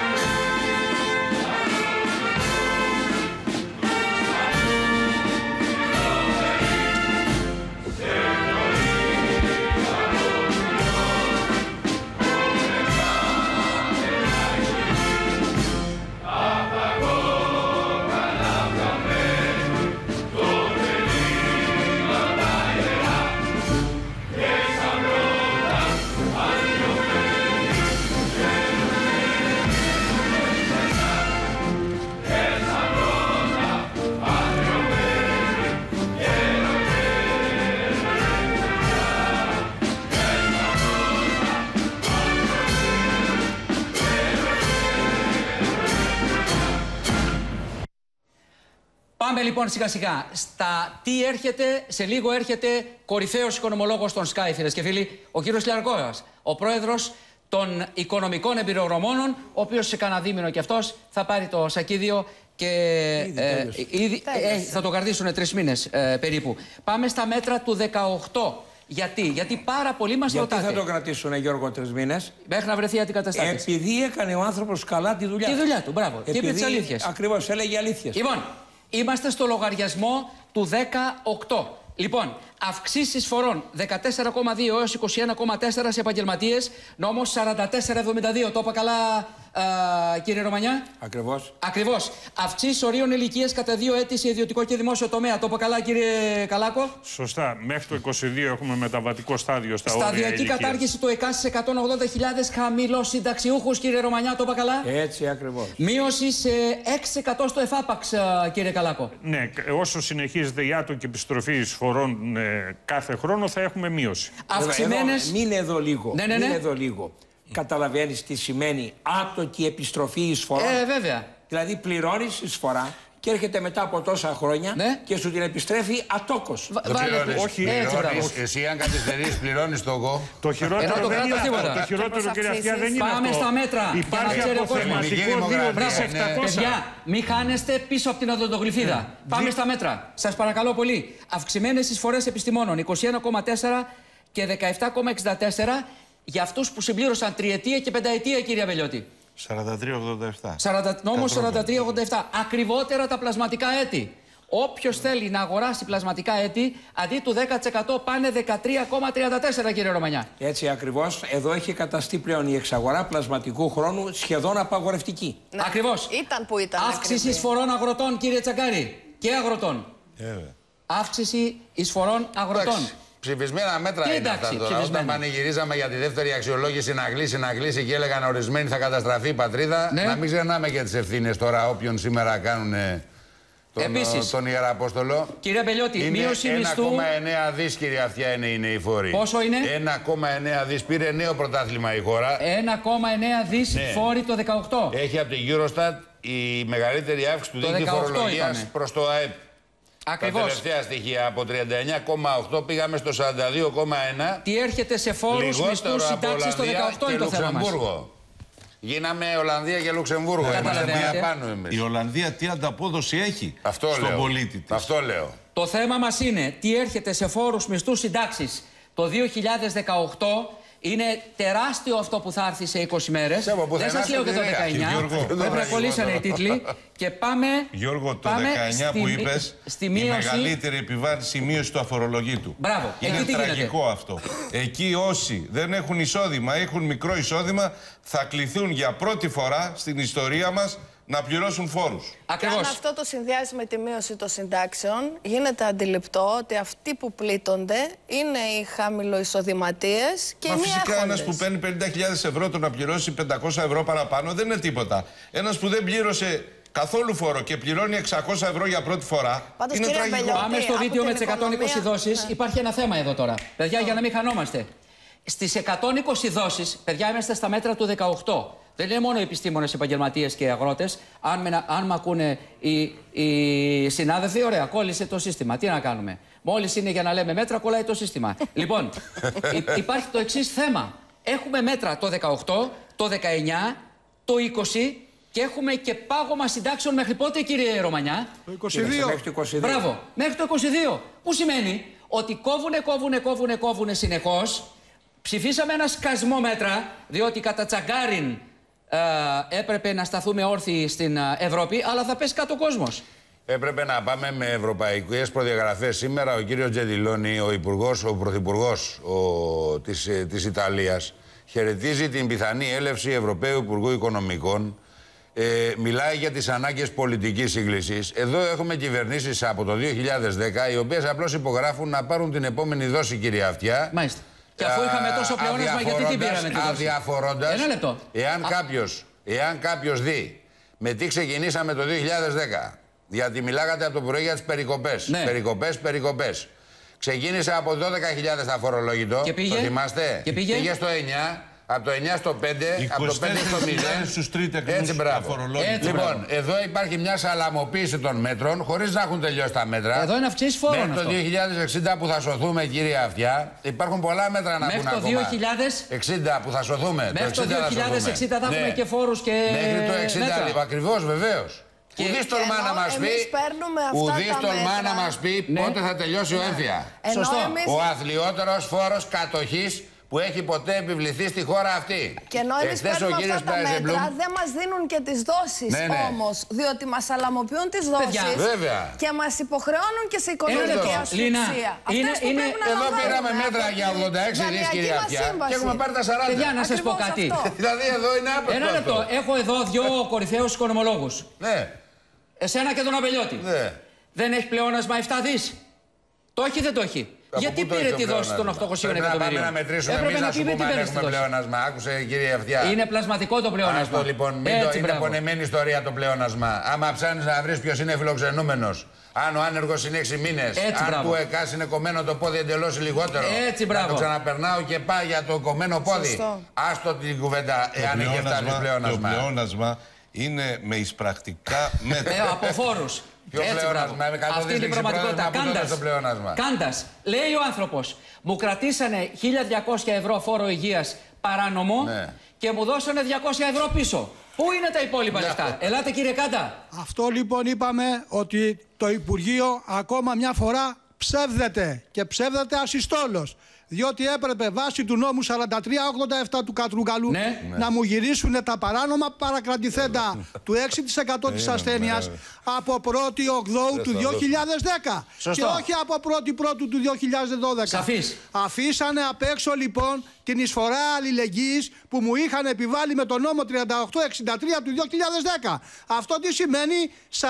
Speaker 1: Πάμε λοιπόν σιγά σιγά στα τι έρχεται. Σε λίγο έρχεται κορυφαίος οικονομολόγος των Sky, φίλες και φίλοι, ο κύριος Λιαρκόγας, ο πρόεδρος των οικονομικών εμπειρογνωμόνων, ο οποίος σε κανένα δίμηνο κι αυτός θα πάρει το σακίδιο και θα το κρατήσουν 3 μήνες περίπου. Πάμε στα μέτρα του 18. Γιατί πάρα πολλοί μας ρωτάτε.
Speaker 8: Γιατί θα το κρατήσουν, Γιώργο, 3 μήνες?
Speaker 1: Μέχρι να βρεθεί αντικαταστάτης.
Speaker 8: Επειδή έκανε ο άνθρωπος καλά τη δουλειά του.
Speaker 1: Τη δουλειά του, μπράβο. Και είπε τις αλήθειες.
Speaker 8: Ακριβώς, έλεγε αλήθειες.
Speaker 1: Λοιπόν, είμαστε στο λογαριασμό του 18. Λοιπόν, Αυξήσεις φορών 14,2 έως 21,4 σε επαγγελματίες, νόμος 44,72. Το είπα καλά, κύριε Ρωμανιά?
Speaker 8: Ακριβώς.
Speaker 1: Ακριβώς. Αυξήσεις ορίων ηλικίας κατά 2 έτη σε ιδιωτικό και δημόσιο τομέα. Το είπα καλά, κύριε Καλάκο?
Speaker 3: Σωστά. Μέχρι το 22 έχουμε μεταβατικό στάδιο στα όρια ηλικίας.
Speaker 1: Σταδιακή κατάργηση του ΕΚΑ στις 180.000 χαμηλοσυνταξιούχους, κύριε Ρωμανιά. Το είπα καλά?
Speaker 8: Έτσι ακριβώς.
Speaker 1: Μείωση σε 6% στο ΕΦΑΠΑΞ, κύριε Καλάκο.
Speaker 3: Ναι, όσο συνεχίζεται η άτοκη επιστροφή εισφορών κάθε χρόνο θα έχουμε μείωση.
Speaker 1: Αυξημένες...
Speaker 8: Μείνε εδώ λίγο.
Speaker 1: Ναι.
Speaker 8: Μείνε εδώ λίγο. Καταλαβαίνεις τι σημαίνει άτοκη επιστροφή εισφορών?
Speaker 1: Βέβαια.
Speaker 8: Δηλαδή πληρώνεις εισφορά και έρχεται μετά από τόσα χρόνια και σου την επιστρέφει ατόκος.
Speaker 11: Όχι, εσύ αν καθυστερείς πληρώνεις το εγώ.
Speaker 3: Το χειρότερο δεν είναι αυτό. Το χειρότερο, κύριε Αυτιά, δεν είναι αυτό.
Speaker 1: Πάμε στα μέτρα.
Speaker 3: Υπάρχει αποθεματικό 2.700.
Speaker 1: Παιδιά, μην χάνεστε πίσω από την οδοντογλυφίδα. Πάμε στα μέτρα. Σας παρακαλώ πολύ. Αυξημένες εισφορές επιστημόνων 21,4 και 17,64 για αυτούς που συμπλήρωσαν τριετία και πενταετία, κύριε Αβελιώτη.
Speaker 2: 43,87.
Speaker 1: Νόμος 43,87. Ακριβότερα τα πλασματικά έτη. Όποιος θέλει να αγοράσει πλασματικά έτη, αντί του 10% πάνε 13,34, κύριε Ρωμανιά.
Speaker 8: Έτσι ακριβώς. Εδώ έχει καταστεί πλέον η εξαγορά πλασματικού χρόνου σχεδόν απαγορευτική.
Speaker 5: Ναι.
Speaker 1: Ακριβώς.
Speaker 5: Ήταν που ήταν.
Speaker 1: Αύξηση εισφορών αγροτών, κύριε Τσακάρη. Και αγροτών. Αύξηση εισφορών αγροτών.
Speaker 11: Ψηφισμένα μέτρα είναι αυτά τώρα. Όταν πανηγυρίζαμε για τη δεύτερη αξιολόγηση να κλείσει και έλεγαν ορισμένοι θα καταστραφεί η πατρίδα, να μην ξεχνάμε και τις ευθύνες τώρα όποιον σήμερα κάνουν τον Ιεραπόστολο.
Speaker 1: Κύριε Μπελιώτη, μείωση μισθού.
Speaker 11: 1,9 δις, κύριε Αυτιά, είναι οι φόροι.
Speaker 1: Πόσο είναι?
Speaker 11: 1,9 δις. Πήρε νέο πρωτάθλημα η χώρα.
Speaker 1: 1,9 δις φόροι το 18.
Speaker 11: Έχει από την Eurostat η μεγαλύτερη αύξηση του δίκτυου φορολογίας προς το ΑΕΠ.
Speaker 1: Ακριβώς.
Speaker 11: Τα τελευταία στοιχεία από 39,8 πήγαμε στο 42,1.
Speaker 1: Τι έρχεται σε φόρους, μισθούς, συντάξεις το 18 είναι το θέμα μας.
Speaker 11: Γίναμε Ολλανδία και Λουξεμβούργο. Είμαστε μία πάνω εμείς.
Speaker 2: Η Ολλανδία τι ανταπόδοση έχει στον πολίτη της?
Speaker 11: Αυτό λέω.
Speaker 1: Το θέμα μας είναι τι έρχεται σε φόρους, μισθούς, συντάξεις το 2018. Είναι τεράστιο αυτό που θα έρθει σε 20 μέρες. Δεν σας λέω και το 19. Πρέπει να κολλήσανε οι τίτλοι. Και πάμε.
Speaker 2: Γιώργο, το 19 που είπες, η μεγαλύτερη επιβάρυνση, η μείωση του αφορολογήτου.
Speaker 1: Μπράβο.
Speaker 2: Είναι τραγικό αυτό. Εκεί όσοι δεν έχουν εισόδημα, έχουν μικρό εισόδημα, θα κληθούν για πρώτη φορά στην ιστορία μας να πληρώσουν φόρους.
Speaker 5: Ακριβώς. Και αν αυτό το συνδυάζει με τη μείωση των συντάξεων, γίνεται αντιληπτό ότι αυτοί που πλήττονται είναι οι χαμηλοεισοδηματίες και οι μη
Speaker 2: φυσικά
Speaker 5: άχοντες.
Speaker 2: ένας που παίρνει 50.000 ευρώ, το να πληρώσει 500 ευρώ παραπάνω δεν είναι τίποτα. Ένας που δεν πλήρωσε καθόλου φόρο και πληρώνει 600 ευρώ για πρώτη φορά.
Speaker 5: Πάντως,
Speaker 2: είναι τραγικό.
Speaker 5: Μπελιώτη,
Speaker 1: πάμε στο βίντεο με τις 120 δόσεις.
Speaker 5: Ναι.
Speaker 1: Υπάρχει ένα θέμα εδώ τώρα. Παιδιά, για να μην χανόμαστε. Στις 120 δόσεις, παιδιά, είμαστε στα μέτρα του 18. Δεν είναι μόνο οι επιστήμονες, επαγγελματίες και αγρότες. Αν με ακούνε οι συνάδελφοι, ωραία, κόλλησε το σύστημα. Τι να κάνουμε? Μόλις είναι για να λέμε μέτρα, κολλάει το σύστημα. Λοιπόν, υπάρχει το εξής θέμα. Έχουμε μέτρα το 18, το 19, το 20 και έχουμε και πάγωμα συντάξεων μέχρι πότε, κύριε Ρωμανιά?
Speaker 7: Το 22.
Speaker 8: Μέχρι το 22.
Speaker 1: Μπράβο, μέχρι το 22. Που σημαίνει ότι κόβουνε συνεχώς. Ψηφίσαμε ένα σκασμό μέτρα, διότι κατά τσαγκάριν έπρεπε να σταθούμε όρθιοι στην Ευρώπη, αλλά θα πέσει κάτω ο κόσμος.
Speaker 11: Έπρεπε να πάμε με ευρωπαϊκές προδιαγραφές. Σήμερα ο κύριος Τζεντιλόνι, ο πρωθυπουργός της Ιταλίας, χαιρετίζει την πιθανή έλευση Ευρωπαίου Υπουργού Οικονομικών. Μιλάει για τις ανάγκες πολιτικής σύγκλησης. Εδώ έχουμε κυβερνήσεις από το 2010, οι οποίες απλώς υπογράφουν να πάρουν την επόμενη δόση, κύριε Αυτιά.
Speaker 1: Μάλιστα. Και αφού είχαμε τόσο πλεόνασμα, γιατί την πήραμε την δόση?
Speaker 11: Αδιαφορώντας.
Speaker 1: Ένα λεπτό.
Speaker 11: Εάν κάποιος δει με τι ξεκινήσαμε το 2010, γιατί μιλάγατε από το πρωί για τις περικοπές.
Speaker 1: Ναι.
Speaker 11: Περικοπές. Ξεκίνησε από 12.000 τα φορολόγητο.
Speaker 1: Και πήγε.
Speaker 11: Το θυμάστε?
Speaker 1: Και πήγε
Speaker 11: στο 9. Από το 9 στο 5, από το 5 στο 0.
Speaker 2: Στους τρίτεκνους.
Speaker 11: Έτσι, μπράβο. Λοιπόν, εδώ υπάρχει μια σαλαμοποίηση των μέτρων, χωρίς να έχουν τελειώσει τα μέτρα.
Speaker 1: Εδώ είναι αυξήσεις φόρων.
Speaker 11: Μέχρι το 2060 που θα σωθούμε, κύριε Αυτιά, υπάρχουν πολλά μέτρα να βγουν ακόμα.
Speaker 1: Μέχρι το
Speaker 11: 2060 που θα σωθούμε.
Speaker 1: Μέχρι το 2060 θα έχουμε και φόρους και
Speaker 11: μέχρι το 60, ακριβώς, βεβαίως. Ουδής τολμά να μας πει πότε θα τελειώσει ο έμφυα. Ο αθλιότερος φόρος κατοχής που έχει ποτέ επιβληθεί στη χώρα αυτή.
Speaker 5: Και ενώ εμείς παίρνουμε αυτά τα μέτρα, δεν μας δίνουν και τις δόσεις όμως, διότι μας αλαμοποιούν τις δόσεις και μας υποχρεώνουν και σε οικονομική ασφυξία.
Speaker 11: Εδώ πήραμε μέτρα για 86 δις, κυρία Αυτιά, και έχουμε πάρει τα 40.
Speaker 1: Παιδιά, να σας πω κάτι.
Speaker 11: Δηλαδή εδώ είναι άπλωτο.
Speaker 1: Ένα λεπτό. Έχω εδώ δύο κορυφαίους οικονομολόγους.
Speaker 11: Ναι.
Speaker 1: Εσένα και τον Αμπελιώτη.
Speaker 11: Ναι.
Speaker 1: Δεν έχει πλεόνασμα 7 δις. Το έχει ή δεν το έχει? Γιατί πήρε τη δόση των 800 εκατομμυρίων?
Speaker 11: Πάμε να μετρήσουμε εμείς να σου πούμε αν έχουμε πλεόνασμα. Άκουσε, κύριε Αυτιά.
Speaker 1: Είναι πλασματικό το πλεόνασμα.
Speaker 11: Αυτό λοιπόν. Είναι πονεμένη ιστορία το πλεόνασμα. Άμα ψάχνεις να βρεις ποιος είναι φιλοξενούμενος, αν ο άνεργος είναι 6 μήνες, αν του ΕΚΑΣ είναι κομμένο το πόδι εντελώς ή λιγότερο, να το ξαναπερνάω και πάει για το κομμένο πόδι. Άστο την κουβέντα, εάν έχει φτάσει πλεόνασμα.
Speaker 2: Το πλεόνασμα είναι με εισπρακτικά μέτρα.
Speaker 1: Από φόρους.
Speaker 11: Ποιο πλεόνασμα,
Speaker 1: αυτή είναι η πραγματικότητα. Κάντας. Λέει ο άνθρωπος, μου κρατήσανε 1.200 ευρώ φόρο υγείας παράνομο και μου δώσανε 200 ευρώ πίσω. Πού είναι τα υπόλοιπα λεφτά? Ελάτε, κύριε Κάντα.
Speaker 7: Αυτό λοιπόν είπαμε, ότι το Υπουργείο ακόμα μια φορά ψεύδεται και ψεύδεται ασυστόλως. Διότι έπρεπε βάσει του νόμου 4387 του Κατρούγκαλου να μου γυρίσουν τα παράνομα παρακρατηθέντα του 6% της ασθένειας από 1η Οκτώου του 2010.
Speaker 1: Σωστό.
Speaker 7: Και όχι από 1η Πρώτου του 2012.
Speaker 1: Σαφής.
Speaker 7: Αφήσανε απ' έξω λοιπόν την εισφορά αλληλεγγύης που μου είχαν επιβάλει με τον νόμο 3863 του 2010. Αυτό τι σημαίνει? 40%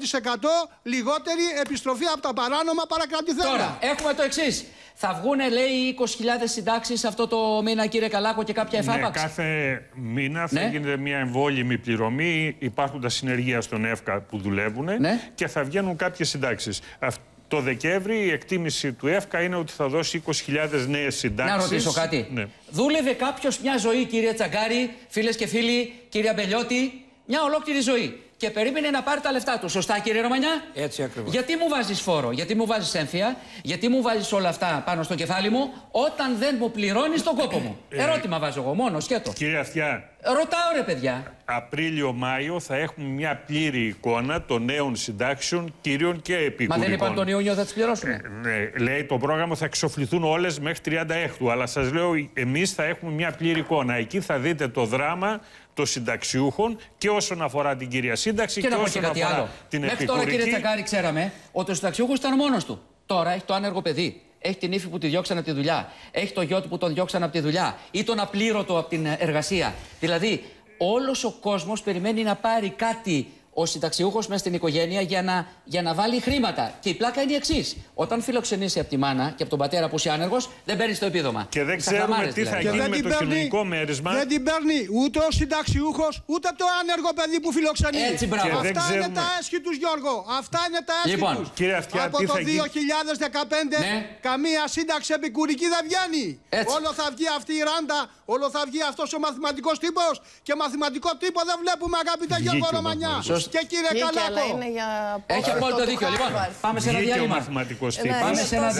Speaker 7: λιγότερη επιστροφή από τα παράνομα παρακρατηθέντα.
Speaker 1: Τώρα έχουμε το εξής. Θα βγούνε, λέει, 20.000 συντάξεις αυτό το μήνα, κύριε Καλάκο, και κάποια εφάπαξη.
Speaker 3: Κάθε μήνα θα γίνεται μια εμβόλυμη πληρωμή. Υπάρχουν τα συνεργεία στον ΕΦΚΑ που δουλεύουν και θα βγαίνουν κάποιες συντάξεις. Το Δεκέμβρη η εκτίμηση του ΕΦΚΑ είναι ότι θα δώσει 20.000 νέες συντάξεις.
Speaker 1: Να ρωτήσω κάτι. Δούλευε κάποιος μια ζωή, κύριε Τσαγκάρη, φίλες και φίλοι, κύριε Αμπελιώτη, μια ολόκληρη ζωή. Και περίμενε να πάρει τα λεφτά του. Σωστά, κύριε Ρωμανιά?
Speaker 8: Έτσι ακριβώς.
Speaker 1: Γιατί μου βάζεις φόρο, γιατί μου βάζεις έμφυα, γιατί μου βάζεις όλα αυτά πάνω στο κεφάλι μου, όταν δεν μου πληρώνεις τον κόπο μου? Ερώτημα βάζω εγώ μόνο, σκέτο.
Speaker 3: Κύριε Αυτιά.
Speaker 1: Ρωτάω, ρε παιδιά.
Speaker 3: Απρίλιο-Μάιο θα έχουμε μια πλήρη εικόνα των νέων συντάξεων, κυρίων και επικουρικών.
Speaker 1: Μα δεν είπαν τον Ιούνιο θα τις πληρώσουμε?
Speaker 3: Λέει το πρόγραμμα θα εξοφληθούν όλες μέχρι 36. Αλλά σας λέω, εμείς θα έχουμε μια πλήρη εικόνα. Εκεί θα δείτε το δράμα των συνταξιούχων και όσον αφορά την κυρία σύνταξη και όσον αφορά την επικουρική.
Speaker 1: Μέχρι τώρα, κύριε Τσαγκάρη, ξέραμε ότι ο συνταξιούχος ήταν μόνος του. Τώρα έχει το άνεργο παιδί. Έχει την ύφη που τη διώξαν από τη δουλειά. Έχει το γιο του που τον διώξαν από τη δουλειά. Ή τον απλήρωτο από την εργασία. Δηλαδή, όλος ο κόσμος περιμένει να πάρει κάτι ο συνταξιούχος μέσα στην οικογένεια για να βάλει χρήματα. Και η πλάκα είναι η εξής. Όταν φιλοξενήσει από τη μάνα και από τον πατέρα που είσαι άνεργος, δεν παίρνει το επίδομα.
Speaker 3: Και δεν ξέρουμε τι θα γίνει με το κοινωνικό μέρισμα.
Speaker 7: Δεν την παίρνει ούτε ο συνταξιούχος, ούτε το άνεργο παιδί που φιλοξενεί.
Speaker 1: Έτσι, μπράβο.
Speaker 7: Αυτά είναι τα έσχη τους, Γιώργο. Αυτά είναι τα έσχη τους.
Speaker 3: Κύριε Αυτιά,
Speaker 7: από το 2015 καμία σύνταξη επικουρική δεν βγαίνει. Όλο θα βγει αυτή η ράντα, όλο θα βγει αυτός ο μαθηματικός τύπος. Και μαθηματικό τύπο δεν βλέπουμε, αγαπητέ Γιώργο Ρωμανιά. Και κύριε Καλάκο.
Speaker 1: Έχει απόλυτο δίκιο. Λοιπόν, πάμε σε ένα διάλειμμα. Πάμε σε ένα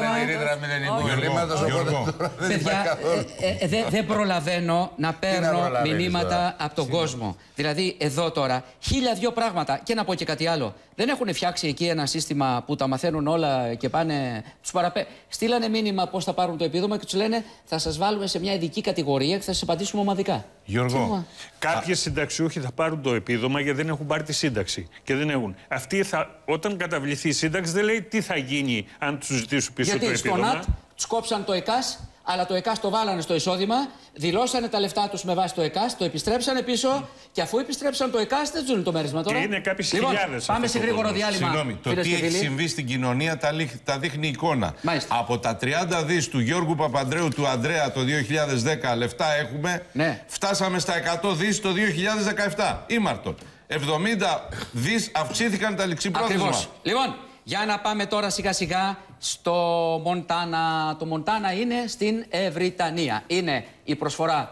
Speaker 1: διάλειμμα. Παιδιά, δεν προλαβαίνω να παίρνω μηνύματα από τον κόσμο. Δηλαδή, εδώ τώρα, 1002 πράγματα. Και να πω και κάτι άλλο. Δεν έχουν φτιάξει εκεί ένα σύστημα που τα μαθαίνουν όλα και πάνε. Στείλανε μήνυμα πώς θα πάρουν το επίδομα και τους λένε θα σας βάλουμε σε μια ειδική κατηγορία και θα σας απαντήσουμε ομαδικά.
Speaker 3: Γιώργο, κάποιοι συνταξιούχοι θα πάρουν το επίδομα γιατί δεν έχουν πάρει τη σύνταξη. Και δεν έχουν. Αυτοί όταν καταβληθεί η σύνταξη δεν λέει τι θα γίνει αν τους ζητήσουν πίσω το επίδομα.
Speaker 1: Γιατί στο ΝΑΤ τους κόψαν το ΕΚΑΣ, αλλά το ΕΚΑΣ το βάλανε στο εισόδημα, δηλώσανε τα λεφτά τους με βάση το ΕΚΑΣ, το επιστρέψανε πίσω και αφού επιστρέψαν το ΕΚΑΣ δεν ζουν το μέρισμα τώρα.
Speaker 3: Και είναι κάποιες χιλιάδες.
Speaker 1: Πάμε σε γρήγορο διάλειμμα.
Speaker 2: Συγγνώμη, το τι έχει συμβεί στην κοινωνία τα δείχνει η εικόνα.
Speaker 1: Μάλιστα.
Speaker 2: Από τα 30 δις του Γιώργου Παπανδρέου του Ανδρέα το 2010 λεφτά έχουμε, φτάσαμε στα 100 δις το 2017. Ήμαρτον. 70 δις αυξήθηκαν τα ληξιπρόθεσμα.
Speaker 1: Ακριβώς. Λοιπόν, για να πάμε τώρα σιγά σιγά στο Μοντάνα. Το Μοντάνα είναι στην Ευρυτανία. Είναι η προσφορά